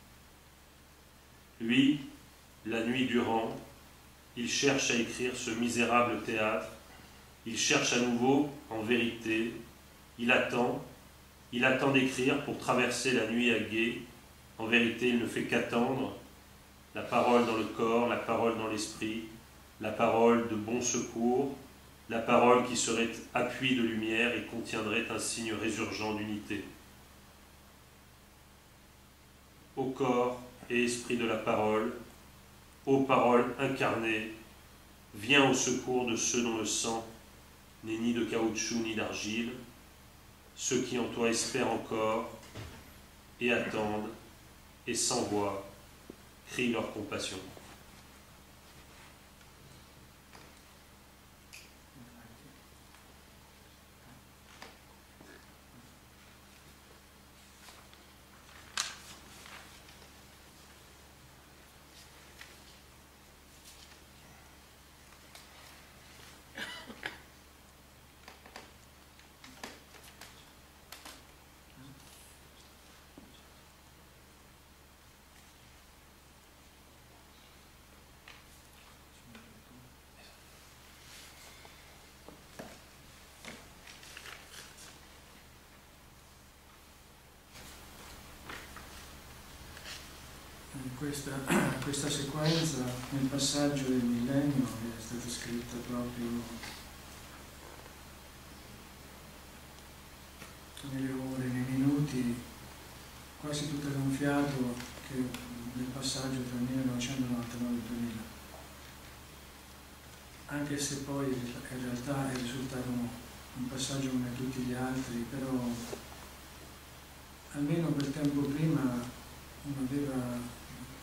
Lui, la nuit durant, il cherche à écrire ce misérable théâtre, il cherche à nouveau, en vérité, il attend d'écrire pour traverser la nuit à gué. En vérité, il ne fait qu'attendre la parole dans le corps, la parole dans l'esprit, la parole de bon secours, la parole qui serait appui de lumière et contiendrait un signe résurgent d'unité. Ô corps et esprit de la parole, ô parole incarnée, viens au secours de ceux dont le sang n'est ni de caoutchouc ni d'argile, ceux qui en toi espèrent encore et attendent et sans voix crient leur compassion. Questa sequenza nel passaggio del millennio è stata scritta proprio nelle ore, nei minuti, quasi tutta da un fiato del passaggio tra il 1999 e il 2000. Anche se poi in realtà è risultato un passaggio come tutti gli altri, però almeno per tempo prima uno aveva,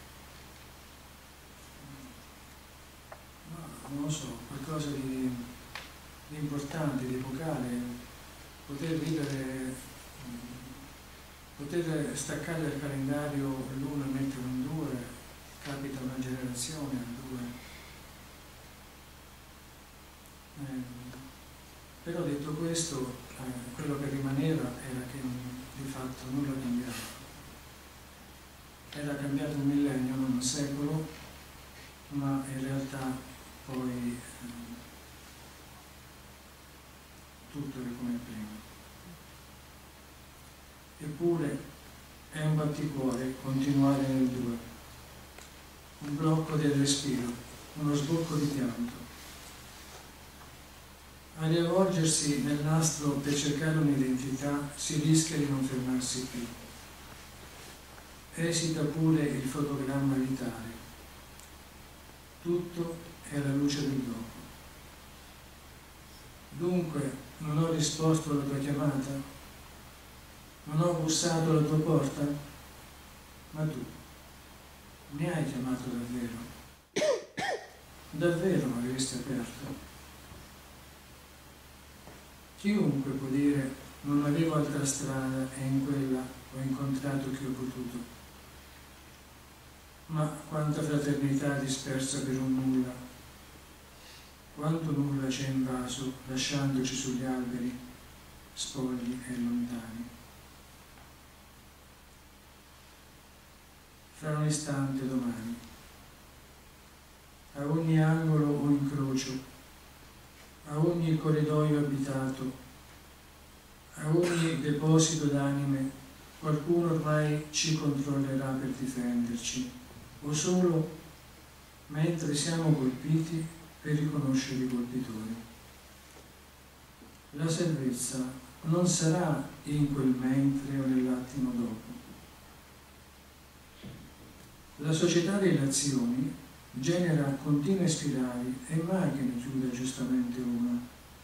non lo so, qualcosa di importante, di epocale, poter vivere, poter staccare dal calendario l'uno e metterlo in due, capita una generazione, due. Però detto questo, quello che rimaneva era che di fatto nulla cambiava. Era cambiato un millennio, non un secolo, ma in realtà poi tutto era come prima. Eppure è un batticuore continuare nel due, un blocco del respiro, uno sbocco di pianto. A riavvolgersi nel nastro per cercare un'identità si rischia di non fermarsi più. Esita pure il fotogramma vitale. Tutto è la luce del dopo. Dunque non ho risposto alla tua chiamata, non ho bussato alla tua porta, ma tu mi hai chiamato davvero? Davvero mi avresti aperto? Chiunque può dire non avevo altra strada e in quella ho incontrato chi ho potuto. Ma quanta fraternità dispersa per un nulla, quanto nulla ci è invaso lasciandoci sugli alberi, spogli e lontani. Fra un istante domani, a ogni angolo o incrocio, a ogni corridoio abitato, a ogni deposito d'anime, qualcuno ormai ci controllerà per difenderci, o solo mentre siamo colpiti per riconoscere i colpitori. La salvezza non sarà in quel mentre o nell'attimo dopo. La società delle azioni genera continue spirali e mai che ne chiuda giustamente una.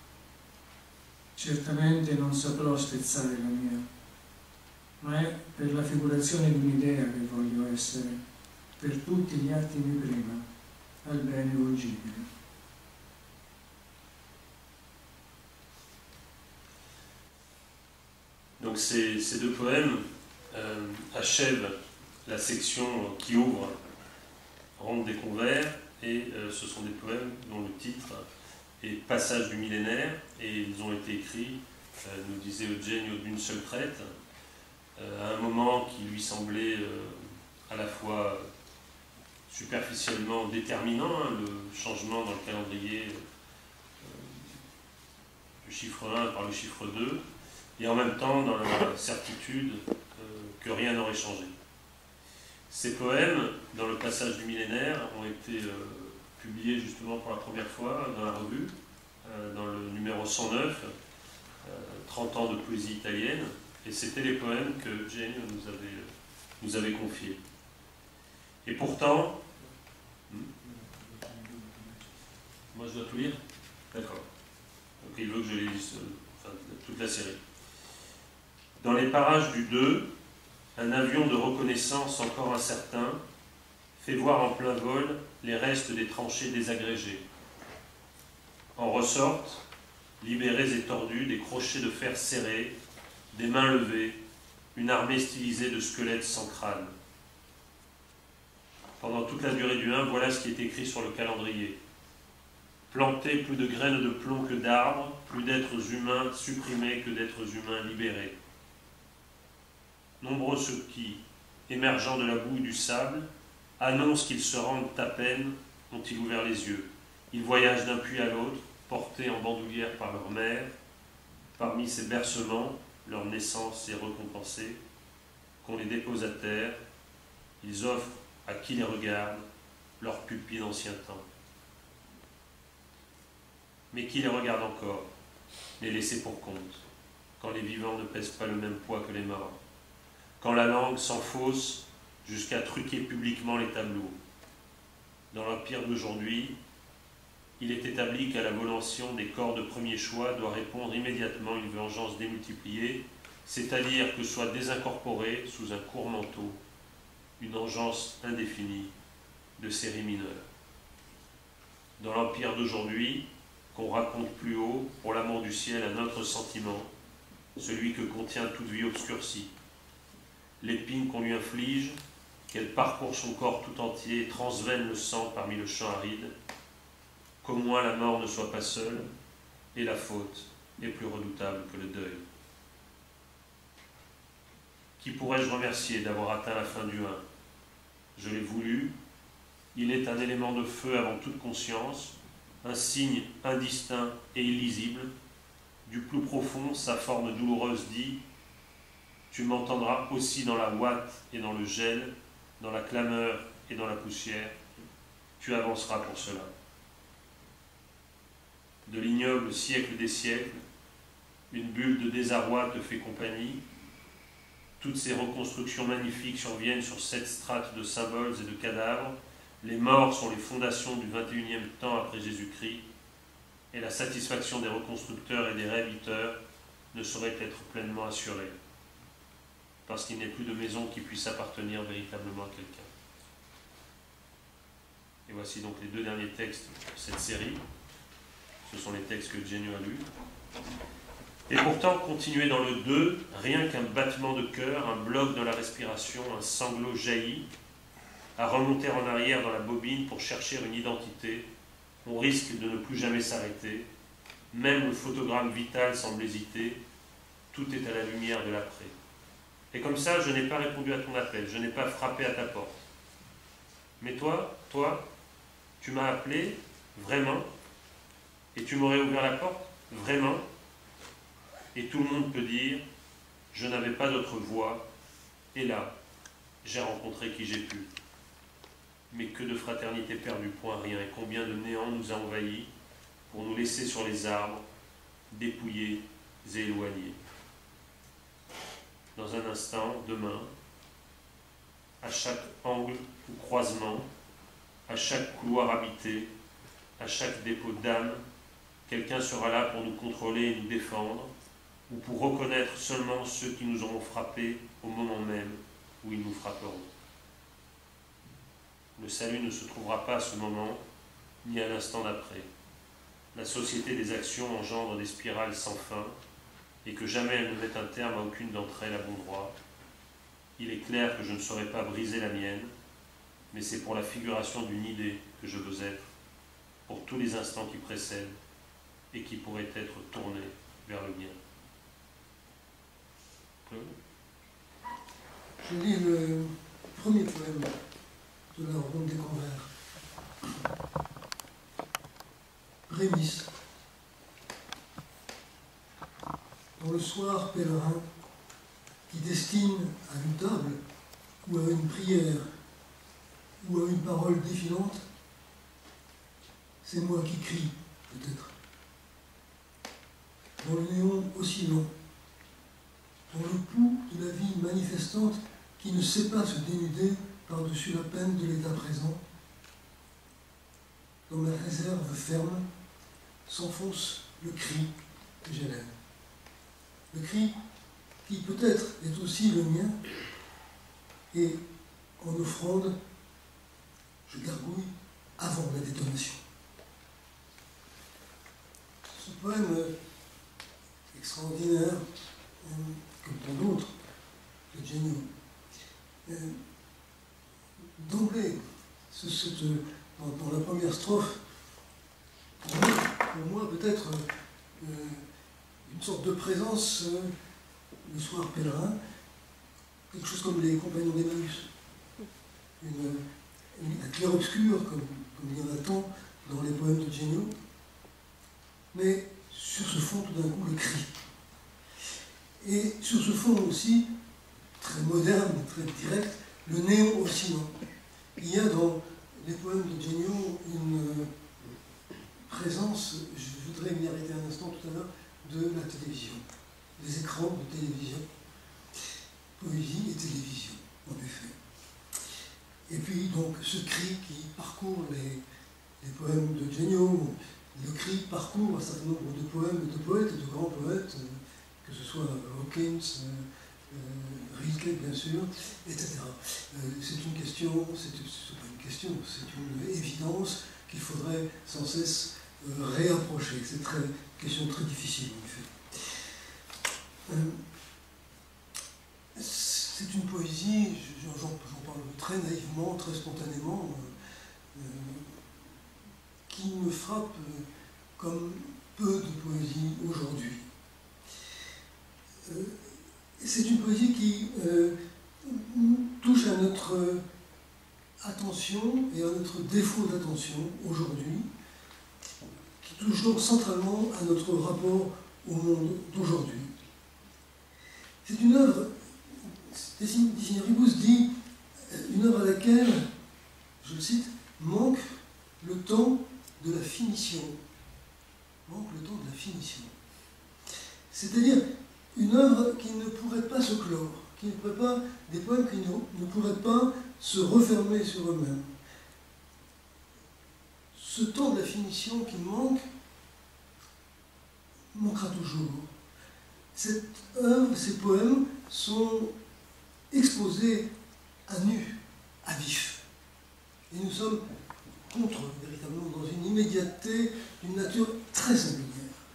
Certamente non saprò spezzare la mia, ma è per la figurazione di un'idea che voglio essere, per tutti gli attimi prima, al bene volgibile. Donc ces deux poèmes achèvent la section qui ouvre Ronde des Convers, et ce sont des poèmes dont le titre est Passage du millénaire, et ils ont été écrits, nous disait Eugenio, d'une seule traite, à un moment qui lui semblait à la fois superficiellement déterminant, hein, le changement dans le calendrier du chiffre 1 par le chiffre 2, et en même temps dans la certitude que rien n'aurait changé. Ces poèmes, dans le passage du millénaire, ont été publiés justement pour la première fois dans la revue, dans le numéro 109, 30 ans de poésie italienne, et c'était les poèmes que Eugenio nous avait confiés. Et pourtant, moi je dois tout lire? D'accord. Donc il veut que je lise toute la série. Dans les parages du 2, un avion de reconnaissance encore incertain fait voir en plein vol les restes des tranchées désagrégées. En ressortent, libérés et tordus, des crochets de fer serrés, des mains levées, une armée stylisée de squelettes sans crâne. Pendant toute la durée du 1, voilà ce qui est écrit sur le calendrier. Planter plus de graines de plomb que d'arbres, plus d'êtres humains supprimés que d'êtres humains libérés. Nombreux ceux qui, émergeant de la boue et du sable, annoncent qu'ils se rendent à peine, ont-ils ouvert les yeux. Ils voyagent d'un puits à l'autre, portés en bandoulière par leur mère. Parmi ces bercements, leur naissance est récompensée. Qu'on les dépose à terre, ils offrent à qui les regarde leur pupille d'ancien temps. Mais qui les regarde encore, les laisser pour compte, quand les vivants ne pèsent pas le même poids que les morts, quand la langue s'enfausse jusqu'à truquer publiquement les tableaux. Dans l'Empire d'aujourd'hui, il est établi qu'à la volation des corps de premier choix doit répondre immédiatement une vengeance démultipliée, c'est-à-dire que soit désincorporée sous un court manteau une engeance indéfinie de série mineure. Dans l'Empire d'aujourd'hui, qu'on raconte plus haut, pour l'amour du ciel, un autre sentiment, celui que contient toute vie obscurcie. L'épine qu'on lui inflige, qu'elle parcourt son corps tout entier et transvène le sang parmi le champ aride, qu'au moins la mort ne soit pas seule, et la faute est plus redoutable que le deuil. Qui pourrais-je remercier d'avoir atteint la fin du 1? Je l'ai voulu, il est un élément de feu avant toute conscience, un signe indistinct et illisible. Du plus profond, sa forme douloureuse dit « Tu m'entendras aussi dans la ouate et dans le gel, dans la clameur et dans la poussière. Tu avanceras pour cela. » De l'ignoble siècle des siècles, une bulle de désarroi te fait compagnie. Toutes ces reconstructions magnifiques surviennent sur 7 strates de symboles et de cadavres. Les morts sont les fondations du 21e temps après Jésus-Christ. et la satisfaction des reconstructeurs et des réhabiliteurs ne saurait être pleinement assurée, parce qu'il n'est plus de maison qui puisse appartenir véritablement à quelqu'un. Et voici donc les deux derniers textes de cette série. Ce sont les textes que Genio a lus. Et pourtant, continuer dans le 2, rien qu'un battement de cœur, un bloc dans la respiration, un sanglot jaillit, à remonter en arrière dans la bobine pour chercher une identité, on risque de ne plus jamais s'arrêter. Même le photogramme vital semble hésiter. Tout est à la lumière de l'après. Et comme ça, je n'ai pas répondu à ton appel, je n'ai pas frappé à ta porte. Mais toi, tu m'as appelé, vraiment, et tu m'aurais ouvert la porte, vraiment. Et tout le monde peut dire, je n'avais pas d'autre voie, et là, j'ai rencontré qui j'ai pu. Mais que de fraternité perdue, point rien, et combien de néant nous a envahis pour nous laisser sur les arbres, dépouillés et éloignés. Dans un instant, demain, à chaque angle ou croisement, à chaque couloir habité, à chaque dépôt d'âme, quelqu'un sera là pour nous contrôler et nous défendre, ou pour reconnaître seulement ceux qui nous auront frappés au moment même où ils nous frapperont. Le salut ne se trouvera pas à ce moment, ni à l'instant d'après. La société des actions engendre des spirales sans fin, et que jamais elle ne met un terme à aucune d'entre elles à bon droit. Il est clair que je ne saurais pas briser la mienne, mais c'est pour la figuration d'une idée que je veux être, pour tous les instants qui précèdent, et qui pourraient être tournés vers le bien. Je lis le premier poème de la Ronde des Convers. Prémisse. Dans le soir pèlerin qui destine à une table ou à une prière ou à une parole défilante, c'est moi qui crie, peut-être. Dans le néon oscillant, dans le pouls de la vie manifestante qui ne sait pas se dénuder par-dessus la peine de l'état présent, dans ma réserve ferme, s'enfonce le cri que j'élève. Le cri qui peut-être est aussi le mien, et en offrande, je gargouille avant la détonation. Ce poème extraordinaire, comme tant d'autres, de Genio, d'emblée, dans la première strophe, pour moi peut-être une sorte de présence, le soir pèlerin, quelque chose comme les compagnons d'Emmaüs, un clair-obscur, comme il y en a tant dans les poèmes de Genio, mais sur ce fond, tout d'un coup, le cri. Et sur ce fond aussi, très moderne, très direct, le néon oscillant. Il y a dans les poèmes de Genio une présence, je voudrais m'y arrêter un instant tout à l'heure, de la télévision, des écrans de télévision, poésie et télévision, en effet. Et puis donc ce cri qui parcourt les poèmes de Genio, le cri parcourt un certain nombre de poèmes, de poètes, de grands poètes, que ce soit Hawkins, Rilke bien sûr, etc. C'est une question, c'est pas une question, c'est une évidence qu'il faudrait sans cesse réapprocher. C'est une question très difficile en effet. C'est une poésie, j'en parle très naïvement, très spontanément, qui me frappe comme peu de poésie aujourd'hui. C'est une poésie qui touche à notre attention et à notre défaut d'attention aujourd'hui, qui touche donc centralement à notre rapport au monde d'aujourd'hui. C'est une œuvre, Designeribus dit, une œuvre à laquelle, je le cite, manque le temps de la finition. Manque le temps de la finition. C'est-à-dire une œuvre qui ne pourrait pas se clore, qui ne pourrait pas, des poèmes qui ne pourraient pas se refermer sur eux-mêmes. Ce temps de la finition qui manque, manquera toujours. Cette œuvre, ces poèmes sont exposés à nu, à vif. Et nous sommes contre, véritablement, dans une immédiateté d'une nature très singulière.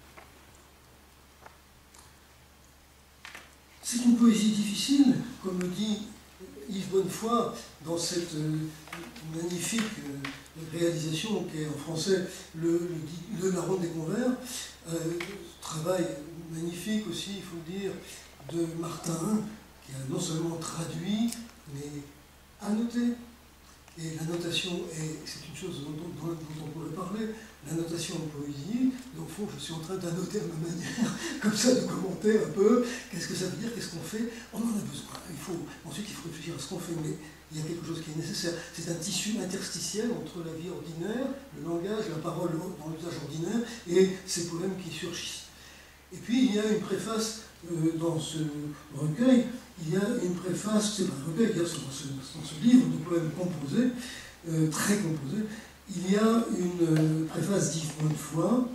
C'est une poésie difficile, comme le dit Yves Bonnefoy dans cette magnifique réalisation qui est en français Le Larron des Convers, travail magnifique aussi, il faut le dire, de Martin, qui a non seulement traduit, mais annoté. Et la notation, c'est une chose dont on pourrait parler, la notation en poésie, au fond, je suis en train d'annoter à ma manière, comme ça, de commenter un peu, qu'est-ce que ça veut dire, qu'est-ce qu'on fait, on en a besoin. Ensuite, il faut réfléchir à ce qu'on fait, mais il y a quelque chose qui est nécessaire. C'est un tissu interstitiel entre la vie ordinaire, le langage, la parole dans l'usage ordinaire, et ces poèmes qui surgissent. Et puis, il y a une préface dans ce recueil, il y a une préface, c'est pas un recueil, il y a dans ce livre de poèmes composés, très composés, il y a une préface d'Yves Bonnefoy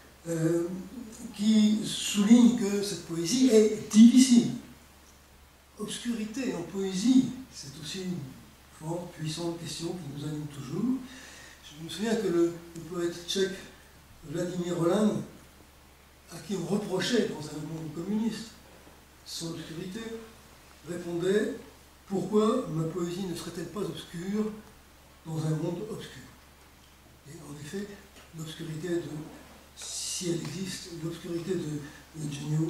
qui souligne que cette poésie est difficile. Obscurité en poésie, c'est aussi une forte, puissante question qui nous anime toujours. Je me souviens que le poète tchèque Vladimir Holan, à qui on reprochait dans un monde communiste son obscurité, répondait « Pourquoi ma poésie ne serait-elle pas obscure dans un monde obscur ?» Et en effet, l'obscurité si elle existe, l'obscurité de Genio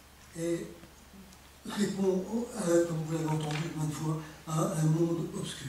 répond, comme vous l'avez entendu maintes fois, à un monde obscur.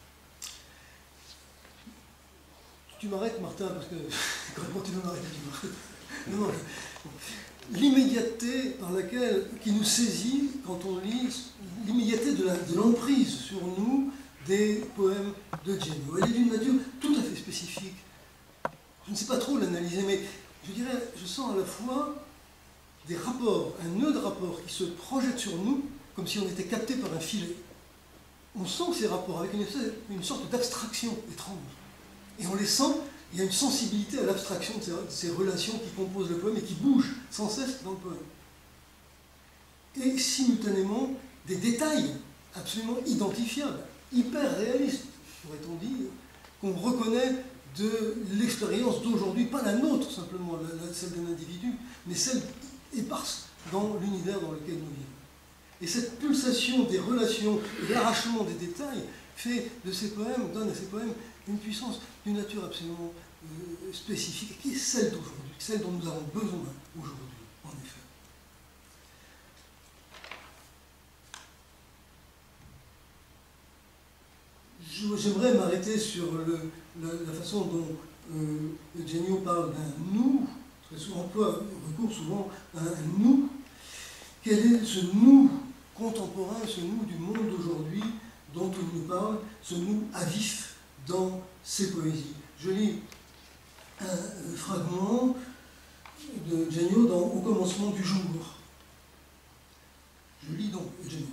Tu m'arrêtes, Martin, parce que quand tu veux m'arrêter, tu m'arrêtes. Non. L'immédiateté qui nous saisit quand on lit, l'immédiateté de l'emprise sur nous des poèmes de Genio. Elle est d'une nature tout à fait spécifique. Je ne sais pas trop l'analyser, mais je dirais, je sens à la fois des rapports, un nœud de rapports qui se projette sur nous, comme si on était capté par un filet. On sent ces rapports avec une sorte d'abstraction étrange. Et on les sent. Il y a une sensibilité à l'abstraction de ces relations qui composent le poème et qui bougent sans cesse dans le poème. Et simultanément, des détails absolument identifiables, hyper réalistes, pourrait-on dire, qu'on reconnaît de l'expérience d'aujourd'hui, pas la nôtre simplement, celle d'un individu, mais celle éparse dans l'univers dans lequel nous vivons. Et cette pulsation des relations et l'arrachement des détails donne à ces poèmes une puissance d'une nature absolument spécifique, qui est celle d'aujourd'hui, celle dont nous avons besoin aujourd'hui, en effet. J'aimerais m'arrêter sur la façon dont Genio parle d'un nous, très souvent recourt souvent à un nous. Quel est ce nous contemporain, ce nous du monde d'aujourd'hui dont il nous parle, ce nous à vif dans ses poésies? Je lis un fragment de Genio dans Au commencement du jour. Je lis donc Genio,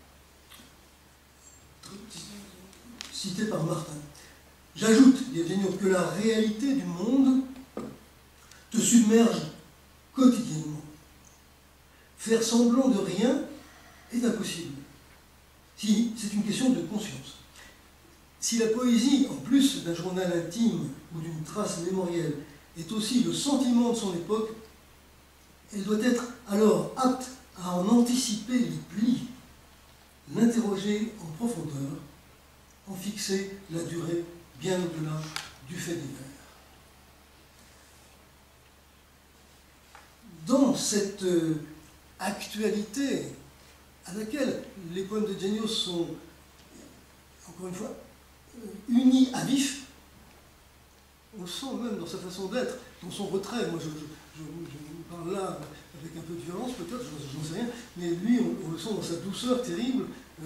cité par Martin. J'ajoute, dit Genio, que la réalité du monde te submerge quotidiennement. Faire semblant de rien est impossible. Si c'est une question de conscience. Si la poésie, en plus d'un journal intime ou d'une trace mémorielle, est aussi le sentiment de son époque, elle doit être alors apte à en anticiper les plis, l'interroger en profondeur, en fixer la durée bien au-delà du fait divers. Dans cette actualité à laquelle les poèmes de Genio sont, encore une fois, unis à vif, on le sent même dans sa façon d'être, dans son retrait. Moi, je parle là avec un peu de violence, peut-être, j'en sais rien, mais lui, on le sent dans sa douceur terrible,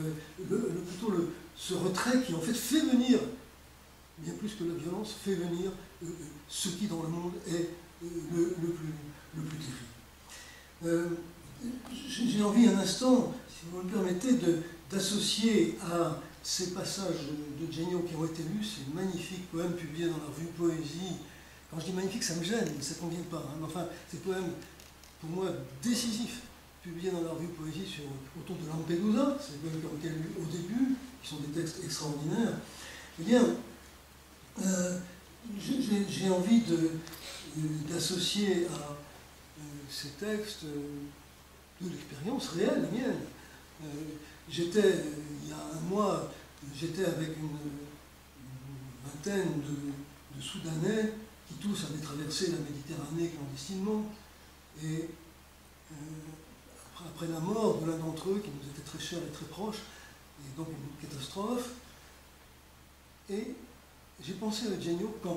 ce retrait qui, en fait, fait venir, bien plus que la violence, fait venir ce qui, dans le monde, est le plus terrible. J'ai envie un instant, si vous me permettez, d'associer à ces passages de Genio qui ont été lus, ces magnifiques poèmes publiés dans la revue Poésie. Quand je dis magnifique, ça me gêne, ça ne convient pas. Hein, mais enfin, ces poèmes pour moi décisif, publié dans la revue Poésie autour de Lampedusa, c'est le poème qui a lu au début, qui sont des textes extraordinaires. Eh bien, j'ai envie d'associer à ces textes de l'expérience réelle, mienne. Il y a un mois, j'étais avec une vingtaine de Soudanais qui tous avaient traversé la Méditerranée clandestinement. Et après la mort de l'un d'entre eux, qui nous était très cher et très proche, et donc une catastrophe, et j'ai pensé à Genio quand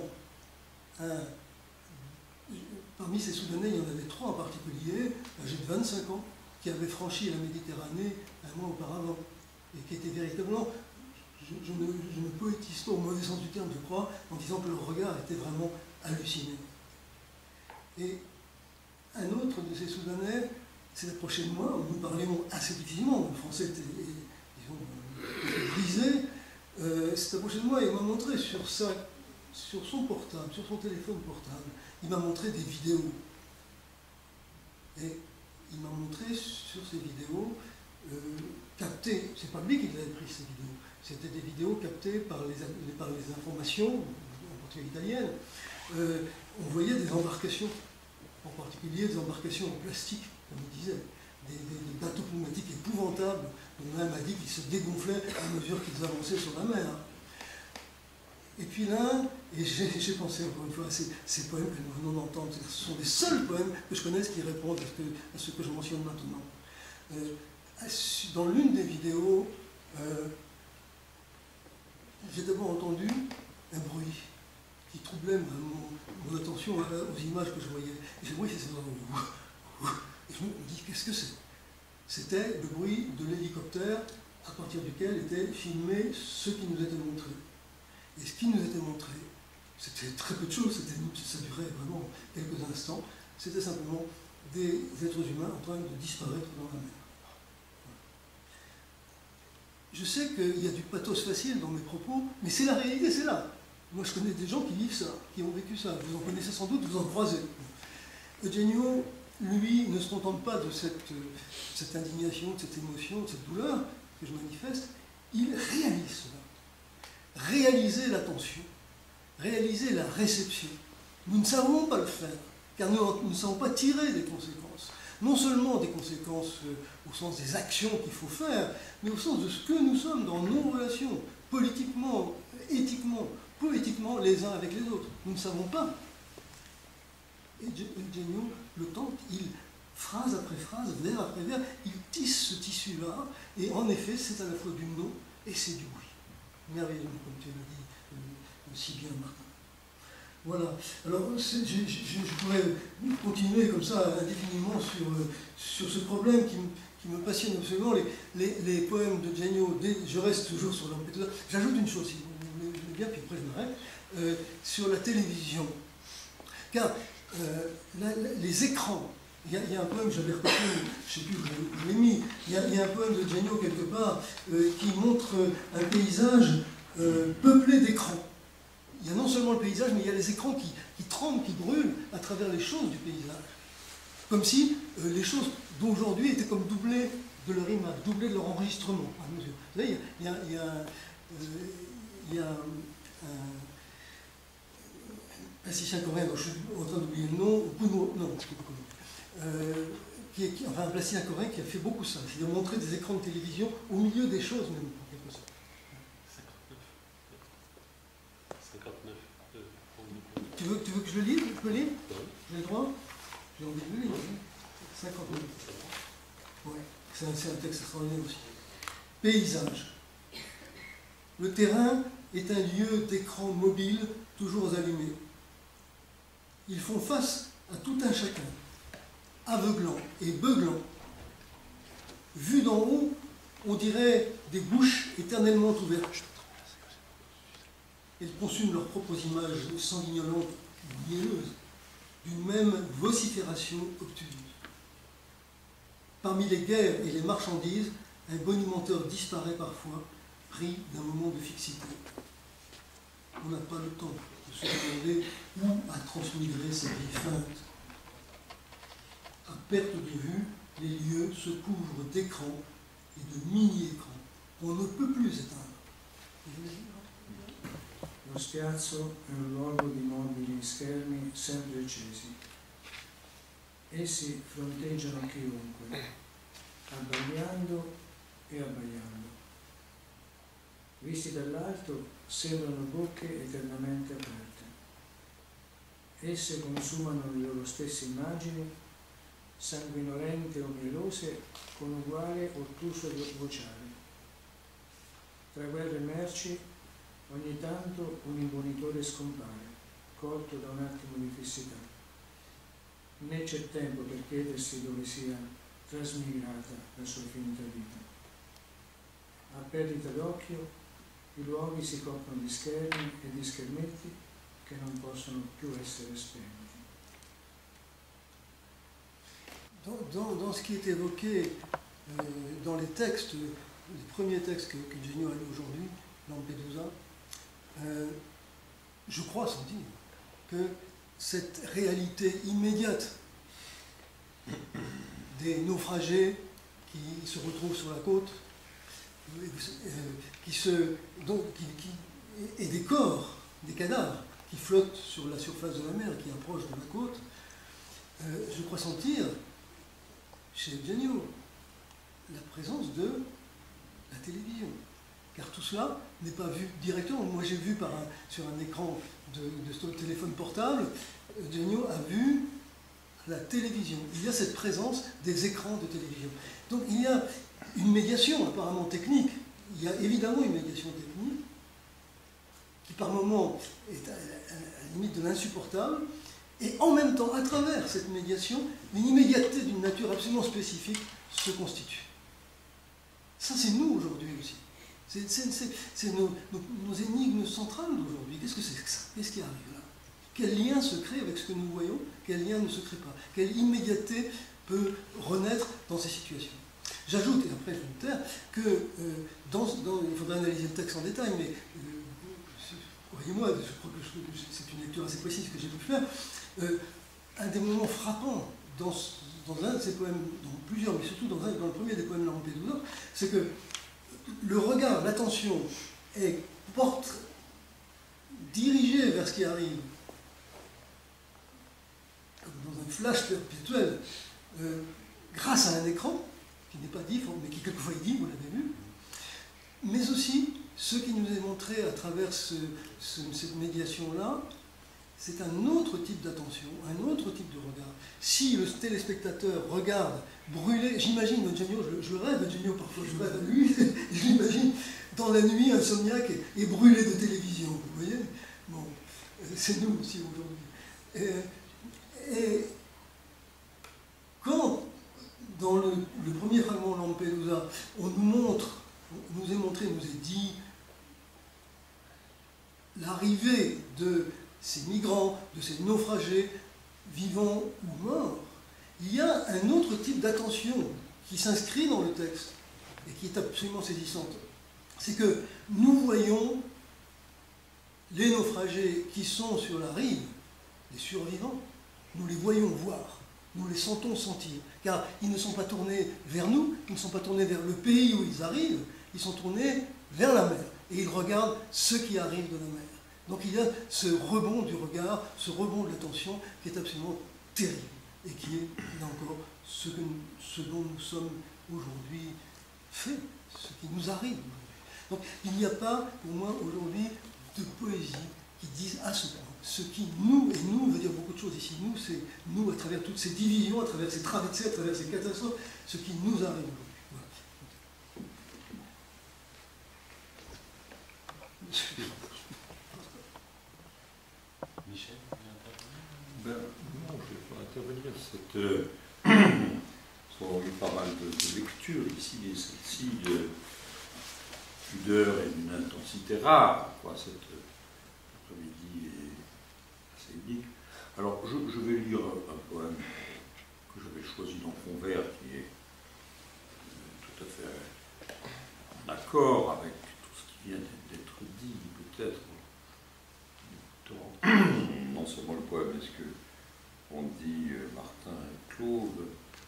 parmi ces Soudanais, il y en avait 3 en particulier, âgés de 25 ans, qui avaient franchi la Méditerranée un mois auparavant, et qui étaient véritablement, je ne poétise pas au mauvais sens du terme, je crois, en disant que leur regard était vraiment halluciné. Et un autre de ces Soudanais s'est approché de moi, nous parlions assez difficilement, le français était, disons, brisé, s'est approché de moi et m'a montré sur son portable, sur son téléphone portable, il m'a montré des vidéos. Et il m'a montré sur ces vidéos captées, c'est pas lui qui avait pris ces vidéos, c'était des vidéos captées par les informations, en particulier italiennes. On voyait des embarcations, en particulier des embarcations en plastique, comme il disait, des bateaux pneumatiques épouvantables, dont l'un m'a dit qu'ils se dégonflaient à mesure qu'ils avançaient sur la mer. Et puis là, et j'ai pensé encore une fois à ces poèmes que nous venons d'entendre, ce sont les seuls poèmes que je connaisse qui répondent à ce que je mentionne maintenant. Dans l'une des vidéos, j'ai d'abord entendu un bruit qui troublait mon attention aux images que je voyais. Et ce bruit, c'est ça. Et je me dis, qu'est-ce que c'est? C'était le bruit de l'hélicoptère à partir duquel était filmé ce qui nous était montré. Et ce qui nous était montré, c'était très peu de choses, ça durait vraiment quelques instants, c'était simplement des êtres humains en train de disparaître dans la mer. Je sais qu'il y a du pathos facile dans mes propos, mais c'est la réalité, c'est là. Moi je connais des gens qui vivent ça, qui ont vécu ça, vous en connaissez sans doute, vous en croisez. Eugenio, lui, ne se contente pas de cette indignation, de cette émotion, de cette douleur que je manifeste, il réalise cela. Réaliser l'attention, réaliser la réception. Nous ne savons pas le faire, car nous ne savons pas tirer des conséquences. Non seulement des conséquences au sens des actions qu'il faut faire, mais au sens de ce que nous sommes dans nos relations, politiquement, éthiquement, poétiquement, les uns avec les autres. Nous ne savons pas. Et Eugenio le tente, il, phrase après phrase, vers après vers, il tisse ce tissu-là, et en effet, c'est à la fois du non et c'est du oui. Merveilleusement, comme tu l'as dit si bien, Martin. Voilà. Alors, je pourrais continuer comme ça indéfiniment sur ce problème qui me passionne absolument, les poèmes de Genio. Je reste toujours sur Lampedusa. J'ajoute une chose, si vous voulez bien, puis après je m'arrête, sur la télévision. Car les écrans, il y a un poème, j'avais reconnu, je ne sais plus où je l'ai mis, il y a un poème de Genio quelque part qui montre un paysage peuplé d'écrans. Il y a non seulement le paysage, mais il y a les écrans qui tremblent, qui brûlent à travers les choses du paysage. Comme si les choses d'aujourd'hui étaient comme doublées de leur image, doublées de leur enregistrement à mesure. Vous savez, il y a un plasticien coréen, dont je suis en train d'oublier le nom, enfin un plasticien coréen qui a fait beaucoup ça, c'est de montrer des écrans de télévision au milieu des choses même, en quelque sorte. 59. Tu veux que je le lise? Je peux lire? J'ai le droit? J'ai envie de le lire. 59. Ouais, c'est un texte extraordinaire aussi. Paysage. Le terrain est un lieu d'écran mobile toujours allumé. Ils font face à tout un chacun, aveuglant et beuglant. Vus d'en haut, on dirait des bouches éternellement ouvertes. Elles consument leurs propres images sanguignolantes ou mielleuses, d'une même vocifération obtuse. Parmi les guerres et les marchandises, un bonimenteur disparaît parfois, pris d'un moment de fixité. On n'a pas le temps de se demander où a transmigré sa vie feinte. À perte de vue, les lieux se couvrent d'écrans et de mini-écrans qu'on ne peut plus éteindre. Lo spiazzo è un luogo di mobili schermi sempre accesi. Essi fronteggiano chiunque, abbagliando e abbaiando. Visti dall'alto sembrano bocche eternamente aperte. Esse consumano le loro stesse immagini, sanguinolente o mielose, con uguale ottuso vociale. Tra guerre e merci, ogni tanto un imbonitore scompare, colto da un attimo di fissità. Né c'è tempo per chiedersi dove sia trasmigrata la sua finita vita. A perdita d'occhio, i luoghi si coprono di schermi e di schermetti che non possono più essere spenti. Dans ce qui est évoqué dans les textes, les premiers textes que Genio a lu aujourd'hui, Lampedusa, je crois sentir que cette réalité immédiate des naufragés qui se retrouvent sur la côte, et des corps, des cadavres qui flottent sur la surface de la mer et qui approchent de la côte, je crois sentir chez Genio la présence de la télévision. Car tout cela n'est pas vu directement. Moi j'ai vu sur un écran de son téléphone portable, Genio a vu la télévision. Il y a cette présence des écrans de télévision. Donc il y a une médiation apparemment technique. Il y a évidemment une médiation technique qui par moments est à la limite de l'insupportable. Et en même temps, à travers cette médiation, une immédiateté d'une nature absolument spécifique se constitue. Ça c'est nous aujourd'hui aussi. C'est nos énigmes centrales d'aujourd'hui. Qu'est-ce que c'est que ça? Qu'est-ce qui arrive là? Quel lien se crée avec ce que nous voyons? Quel lien ne se crée pas? Quelle immédiateté peut renaître dans ces situations? J'ajoute, et après je vais me taire, que il faudrait analyser le texte en détail, mais croyez-moi, je crois que c'est une lecture assez précise que j'ai pu faire. Un des moments frappants dans un de ces poèmes, dans plusieurs, mais surtout dans le premier des poèmes de Lampedusa, c'est que le regard, l'attention est dirigée vers ce qui arrive, comme dans un flash perpétuel, grâce à un écran, qui n'est pas dit, mais qui quelquefois est dit, vous l'avez vu, mais aussi ce qui nous est montré à travers cette médiation-là, c'est un autre type d'attention, un autre type de regard. Si le téléspectateur regarde brûler, j'imagine Genio, je rêve de Genio parfois, je rêve de lui, je l'imagine dans la nuit insomniaque et brûlé de télévision, vous voyez? Bon, c'est nous aussi aujourd'hui. Et quand, dans le premier fragment de Lampedusa, on nous est montré, nous est dit l'arrivée de ces migrants, de ces naufragés, vivants ou morts, il y a un autre type d'attention qui s'inscrit dans le texte et qui est absolument saisissante. C'est que nous voyons les naufragés qui sont sur la rive, les survivants, nous les voyons voir, nous les sentons sentir, car ils ne sont pas tournés vers nous, ils ne sont pas tournés vers le pays où ils arrivent, ils sont tournés vers la mer et ils regardent ce qui arrive de la mer. Donc il y a ce rebond du regard, ce rebond de l'attention qui est absolument terrible et qui est, là encore, ce dont nous sommes aujourd'hui faits, ce qui nous arrive aujourd'hui. Donc il n'y a pas, pour moi, aujourd'hui, de poésie qui dise à ce point. Ce qui nous, et nous veut dire beaucoup de choses ici, nous, c'est nous à travers toutes ces divisions, à travers ces traversées, à travers ces catastrophes, ce qui nous arrive aujourd'hui. Voilà. Michel, Non, je ne vais pas intervenir. Nous avons eu pas mal de lectures ici, et celle-ci de pudeur et d'une intensité rare. Cette après-midi est assez unique. Alors, je vais lire un poème que j'avais choisi dans Fond Vert, qui est tout à fait en accord avec tout ce qui vient d'être dit, peut-être. Non seulement le poème, est-ce que on dit Martin et Claude,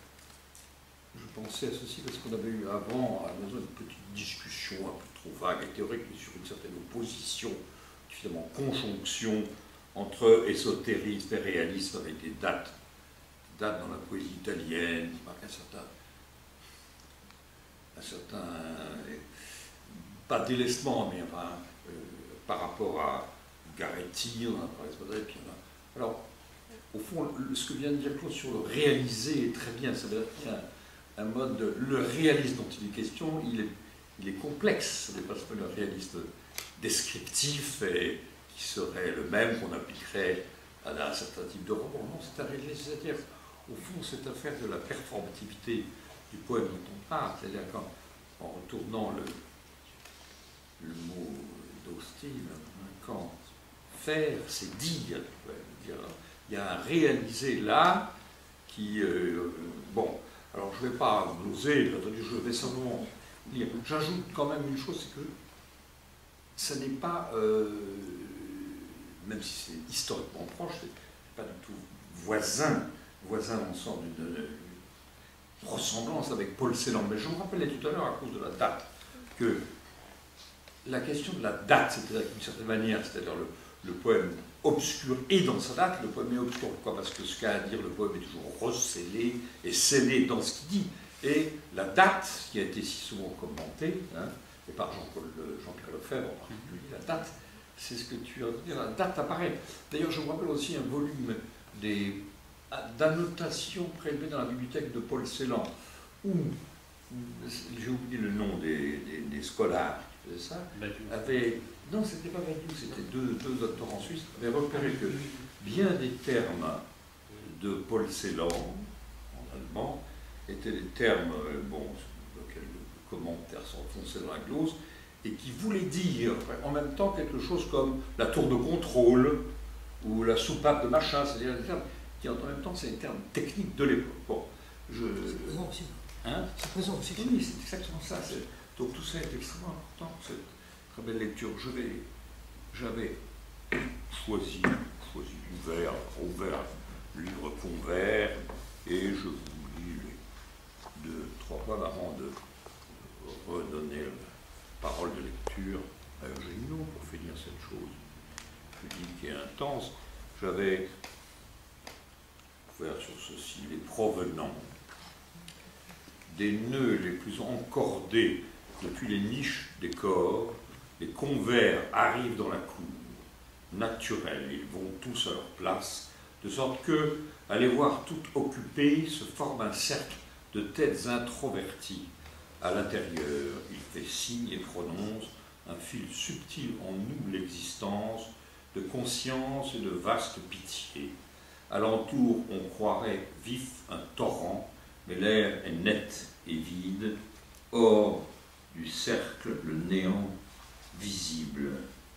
pensé à ceci parce qu'on avait eu avant à la maison une petite discussion un peu trop vague et théorique sur une certaine opposition, finalement conjonction entre ésotérisme et réalisme avec des dates dans la poésie italienne, qui marquent un certain pas délaissement, mais enfin, par rapport à Garetti, on a parlé de puis on a... Alors, au fond, ce que vient de dire Claude sur le réaliser est très bien. Ça veut dire qu'il y a un mode le réalisme dont il est question, il est complexe. Ce n'est pas seulement le réalisme descriptif et qui serait le même qu'on appliquerait à un certain type de roman. Non, c'est un réalisme, c'est-à-dire, au fond, cette affaire de la performativité du poème dont on parle, c'est-à-dire qu'en retournant le mot d'Austin, quand faire, c'est dire, il y a un réalisé là qui... bon, alors je ne vais pas gloser, je vais simplement dire. J'ajoute quand même une chose, c'est que ça n'est pas, même si c'est historiquement proche, c'est pas du tout voisin ensemble d'une ressemblance avec Paul Celan. Mais je vous rappelais tout à l'heure, à cause de la date, que la question de la date, c'est-à-dire d'une certaine manière, c'est-à-dire le poème obscur est dans sa date. Le poème est obscur, pourquoi? Parce que ce qu'a à dire le poème est toujours recellé et scellé dans ce qu'il dit. Et la date, qui a été si souvent commentée, et par Jean-Pierre Lefebvre en particulier, la date, c'est ce que tu as dit, la date apparaît. D'ailleurs, je me rappelle aussi un volume d'annotations prélevées dans la bibliothèque de Paul Celan, où, j'ai oublié le nom des scolaires qui faisaient ça, avaient... Non, c'était pas Badiou, c'était deux doctorants suisses, avaient repéré que bien des termes de Paul Celan, en allemand, étaient des termes, bon, sur lesquels le commentaire s'enfonçait dans la glose, et qui voulaient dire en même temps quelque chose comme la tour de contrôle, ou la soupape de machin, c'est-à-dire des termes qui en même temps, c'est des termes techniques de l'époque. Bon, c'est présent aussi. Hein? C'est présent aussi. Oui, c'est exactement ça. Donc tout ça est extrêmement important. Très belle lecture. J'avais choisi ouvert, livre Convert, et je vous lis les 2-3 points avant de redonner la parole de lecture à Eugenio pour finir cette chose pudique et intense. J'avais ouvert sur ceci les provenants des nœuds les plus encordés depuis les niches des corps. Les convers arrivent dans la cour, naturels, ils vont tous à leur place, de sorte que, à les voir toutes occupées, se forme un cercle de têtes introverties. À l'intérieur, il fait signe et prononce un fil subtil en nous l'existence, de conscience et de vaste pitié. Alentour, on croirait vif un torrent, mais l'air est net et vide, hors du cercle, le néant visible.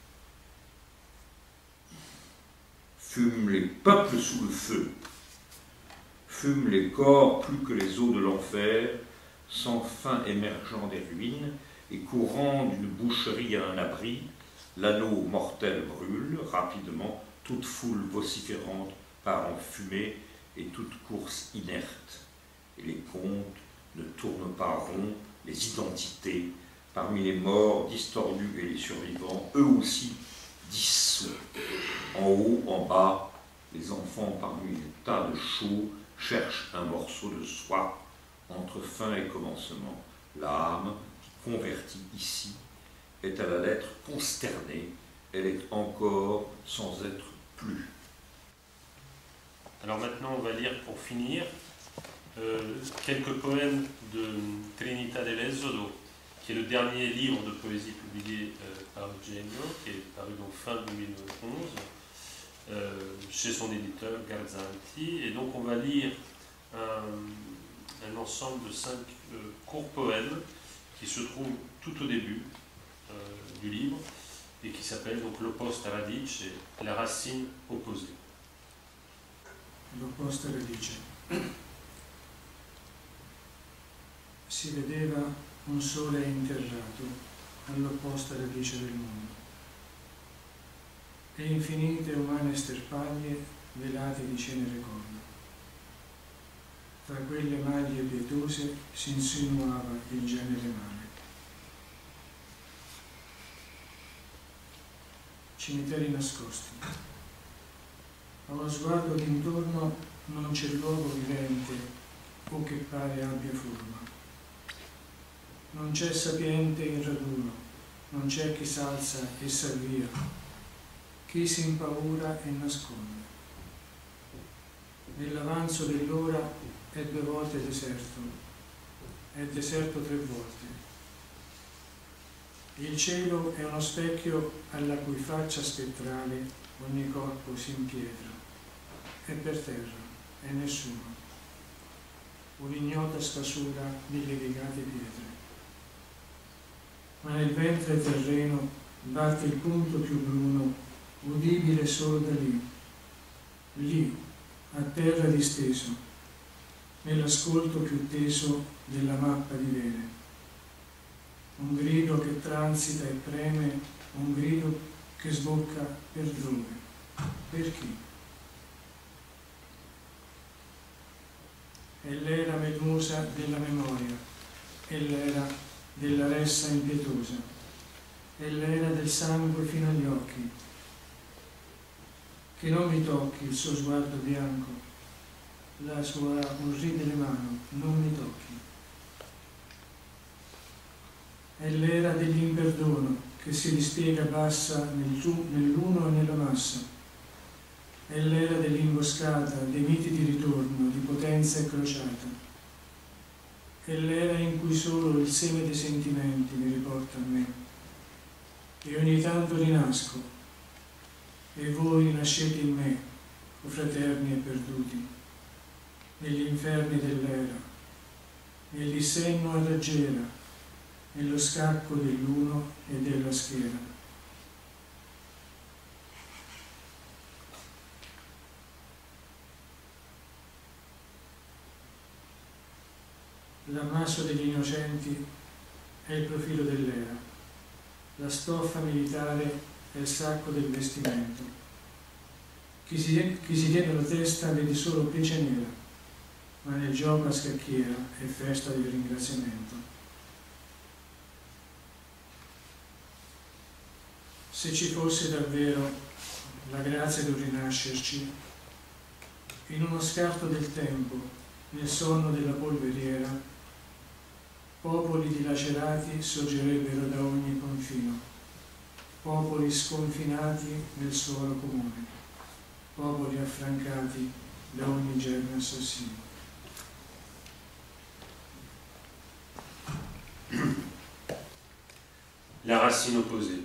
Fument les peuples sous le feu, fument les corps plus que les eaux de l'enfer, sans fin émergeant des ruines et courant d'une boucherie à un abri, l'anneau mortel brûle rapidement, toute foule vociférante part en fumée et toute course inerte. Et les contes ne tournent pas rond, les identités, parmi les morts distordus et les survivants, eux aussi dissous. En haut, en bas, les enfants parmi les tas de chaux cherchent un morceau de soie entre fin et commencement. L'âme, qui convertie ici, est à la lettre consternée, elle est encore sans être plus. Alors maintenant, on va lire pour finir quelques poèmes de Trinità dell'Esodo, qui est le dernier livre de poésie publié par Eugenio, qui est paru donc fin 2011, chez son éditeur Garzanti. Et donc on va lire un ensemble de 5 courts poèmes qui se trouvent tout au début du livre et qui s'appelle donc L'opposta radice, la racine opposée. L'opposta radice. Si vedeva un sole interrato all'opposta radice del mondo e infinite umane sterpaglie velate di cenere corna. tra quelle maglie pietose si insinuava il genere male. Cimiteri nascosti. A uno sguardo d'intorno non c'è luogo vivente o che pare abbia forma. Non c'è sapiente in raduno, non c'è chi s'alza e s'avvia, chi si impaura e nasconde. Nell'avanzo dell'ora è 2 volte deserto, è deserto 3 volte. Il cielo è uno specchio alla cui faccia spettrale ogni corpo si impietra. È per terra, è nessuno. Un'ignota sfasura di levigate pietre. Ma nel ventre terreno batte il punto più bruno, udibile solo da lì, lì, a terra disteso, nell'ascolto più teso della mappa di vele. Un grido che transita e preme, un grido che sbocca per dove? Per chi? È l'era medusa della memoria, è l'era della ressa impietosa, è l'era del sangue fino agli occhi. Che non mi tocchi il suo sguardo bianco, la sua orribile mano, non mi tocchi. È l'era dell'imperdono che si dispiega bassa nell'uno e nella massa. È l'era dell'imboscata, dei miti di ritorno, di potenza e crociata. È l'era in cui solo il seme dei sentimenti mi riporta a me. E ogni tanto rinasco, e voi rinascete in me, o fraterni e perduti, negli inferni dell'era, nel dissenno a raggiera, nello scacco dell'uno e della schiera. L'ammasso degli innocenti è il profilo dell'era, la stoffa militare è il sacco del vestimento. Chi si tiene la testa vede solo pece nera, ma nel gioco a scacchiera è festa del ringraziamento. Se ci fosse davvero la grazia di un rinascerci, in uno scarto del tempo, nel sonno della polveriera, popoli dilacerati sorgerebbero da ogni confino, popoli sconfinati nel suolo comune, popoli affrancati da ogni germe assassino. La racine opposée.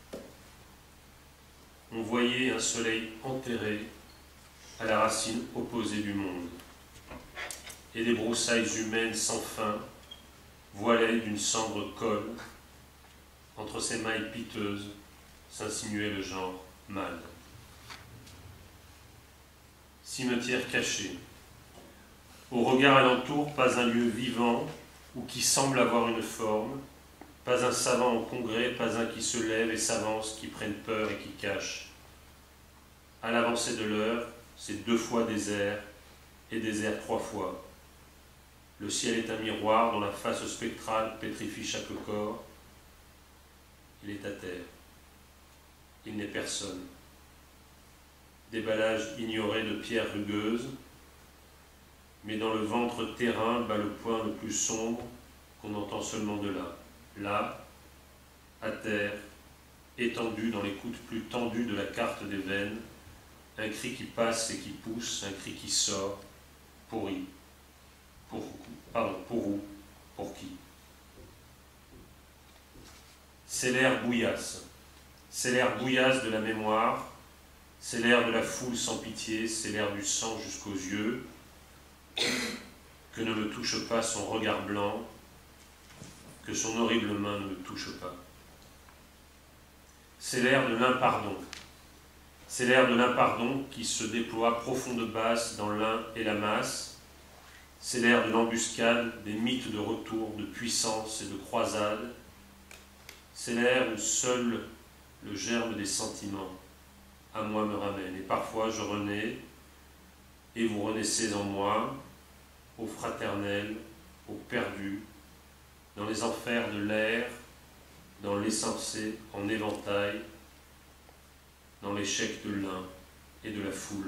On voyait un soleil enterré à la racine opposée du monde, et des broussailles humaines sans fin voilées d'une cendre colle. Entre ses mailles piteuses s'insinuait le genre mâle. Cimetière caché. Au regard alentour, pas un lieu vivant ou qui semble avoir une forme, pas un savant en congrès, pas un qui se lève et s'avance, qui prenne peur et qui cache. À l'avancée de l'heure, c'est 2 fois désert, et désert 3 fois. Le ciel est un miroir dont la face spectrale pétrifie chaque corps. Il est à terre. Il n'est personne. Déballage ignoré de pierres rugueuses, mais dans le ventre terrain bat le point le plus sombre qu'on entend seulement de là. Là, à terre, étendu dans l'écoute plus tendue de la carte des veines, un cri qui passe et qui pousse, un cri qui sort, pourri. Pour où, pour qui. C'est l'air bouillasse. C'est l'air bouillasse de la mémoire, c'est l'air de la foule sans pitié, c'est l'air du sang jusqu'aux yeux. Que ne me touche pas son regard blanc, que son horrible main ne me touche pas. C'est l'air de l'impardon. C'est l'air de l'impardon qui se déploie profonde basse dans l'un et la masse. C'est l'air de l'embuscade, des mythes de retour, de puissance et de croisade. C'est l'air où seul le germe des sentiments à moi me ramène. Et parfois je renais, et vous renaissez en moi, au fraternel, au perdu, dans les enfers de l'air, dans l'essence en éventail, dans l'échec de l'un et de la foule.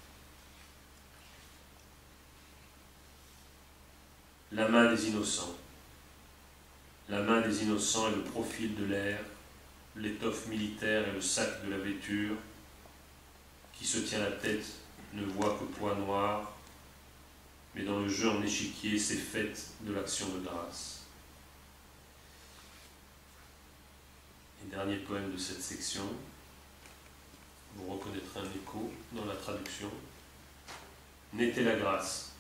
La main des innocents. La main des innocents est le profil de l'air, l'étoffe militaire et le sac de la vêture. Qui se tient la tête ne voit que poids noir, mais dans le jeu en échiquier, c'est faite de l'action de grâce. Et dernier poème de cette section, vous reconnaîtrez un écho dans la traduction. N'était la grâce.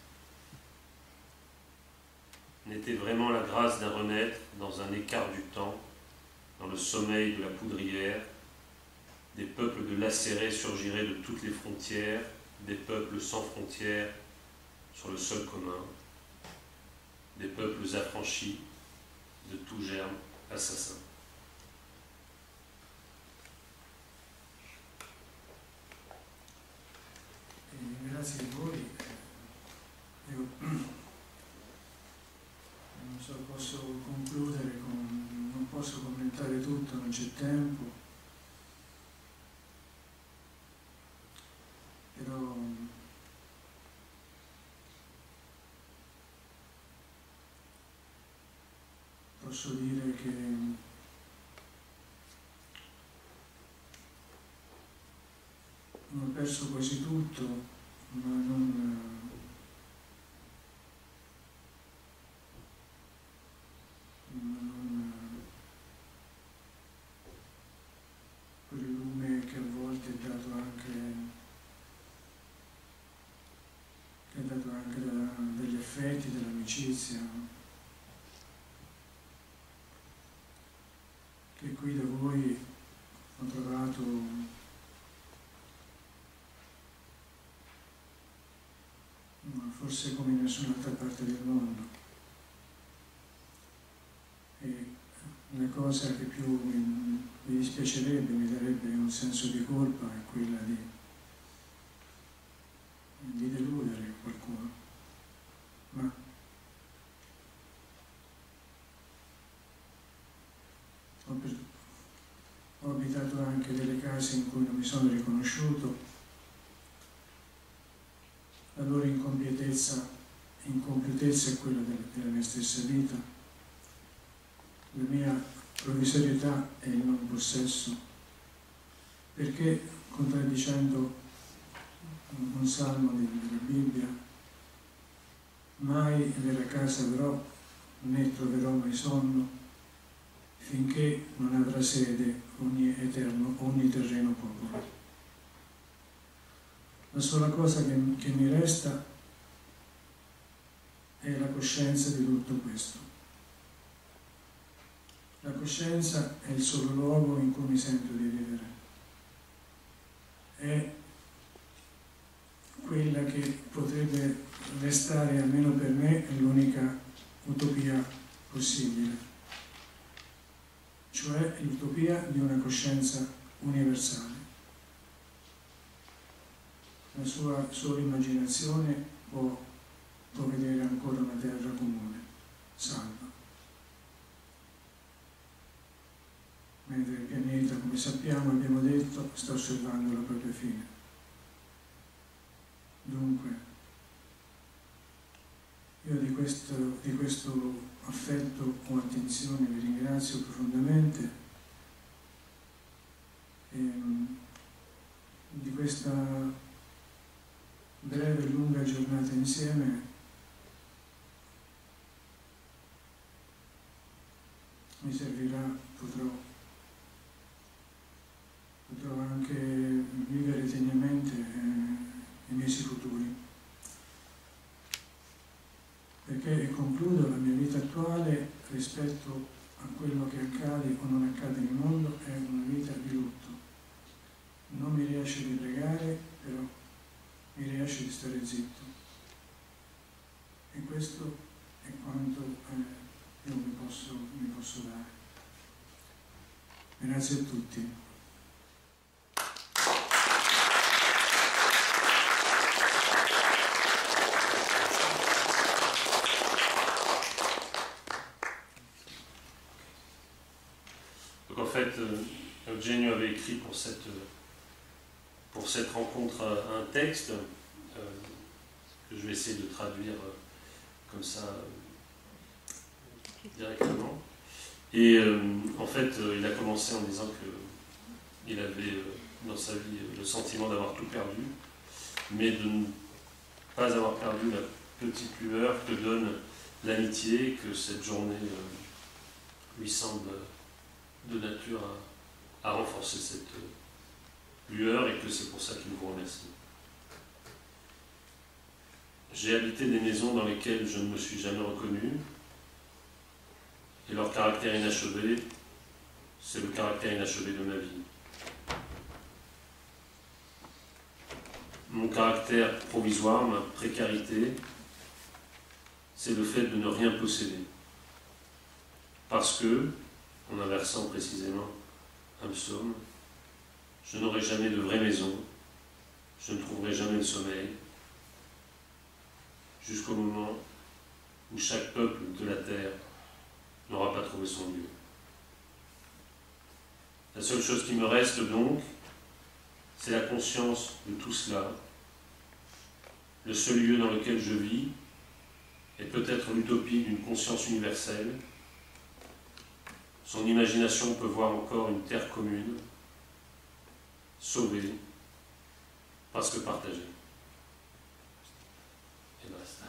N'était vraiment la grâce d'un renaître dans un écart du temps, dans le sommeil de la poudrière. Des peuples de lacérés surgiraient de toutes les frontières, des peuples sans frontières sur le sol commun, des peuples affranchis de tout germe assassin. Grazie a voi. Io non so, posso concludere non posso commentare tutto, non c'è tempo. Però posso dire che non ho perso quasi tutto, ma non quel lume che a volte è dato anche dagli affetti, dall'amicizia, che qui da voi ho trovato forse come in nessun'altra parte del mondo. E la cosa che più mi dispiacerebbe, mi darebbe un senso di colpa, è quella di deludere qualcuno. Ma ho abitato anche delle case in cui non mi sono riconosciuto. La loro incompiutezza è quella della mia stessa vita. La mia provvisorietà è il non possesso, perché, contraddicendo un salmo della Bibbia, mai vera casa avrò, né troverò mai sonno, finché non avrà sede ogni terreno popolo. La sola cosa che mi resta è la coscienza di tutto questo. La coscienza è il solo luogo in cui mi sento di vivere. È quella che potrebbe restare, almeno per me, l'unica utopia possibile, cioè l'utopia di una coscienza universale. La sua sola immaginazione può vedere ancora una terra comune, salva. Mentre il pianeta, come sappiamo, abbiamo detto, sta osservando la propria fine. Dunque, io di questo affetto o attenzione vi ringrazio profondamente e di questa breve e lunga giornata insieme mi servirà, potrò anche vivere degnamente i mesi futuri, perché, e concludo, la mia vita attuale rispetto a quello che accade o non accade nel mondo è una vita di lutto. Non mi riesce di pregare, però mi riesce di stare zitto, e questo è quanto io mi posso dare. Grazie a tutti. fait, Eugenio avait écrit pour cette rencontre un texte que je vais essayer de traduire comme ça directement. Et en fait, il a commencé en disant qu'il avait dans sa vie le sentiment d'avoir tout perdu, mais de ne pas avoir perdu la petite lueur que donne l'amitié, que cette journée lui semble de nature à renforcer cette lueur, et que c'est pour ça qu'il vous remercie. J'ai habité des maisons dans lesquelles je ne me suis jamais reconnu, et leur caractère inachevé, c'est le caractère inachevé de ma vie. Mon caractère provisoire, ma précarité, c'est le fait de ne rien posséder. Parce que, en inversant précisément un psaume, je n'aurai jamais de vraie maison, je ne trouverai jamais le sommeil, jusqu'au moment où chaque peuple de la terre n'aura pas trouvé son lieu. La seule chose qui me reste donc, c'est la conscience de tout cela. Le seul lieu dans lequel je vis est peut-être l'utopie d'une conscience universelle. Son imagination peut voir encore une terre commune, sauvée, parce que partagée. Et basta.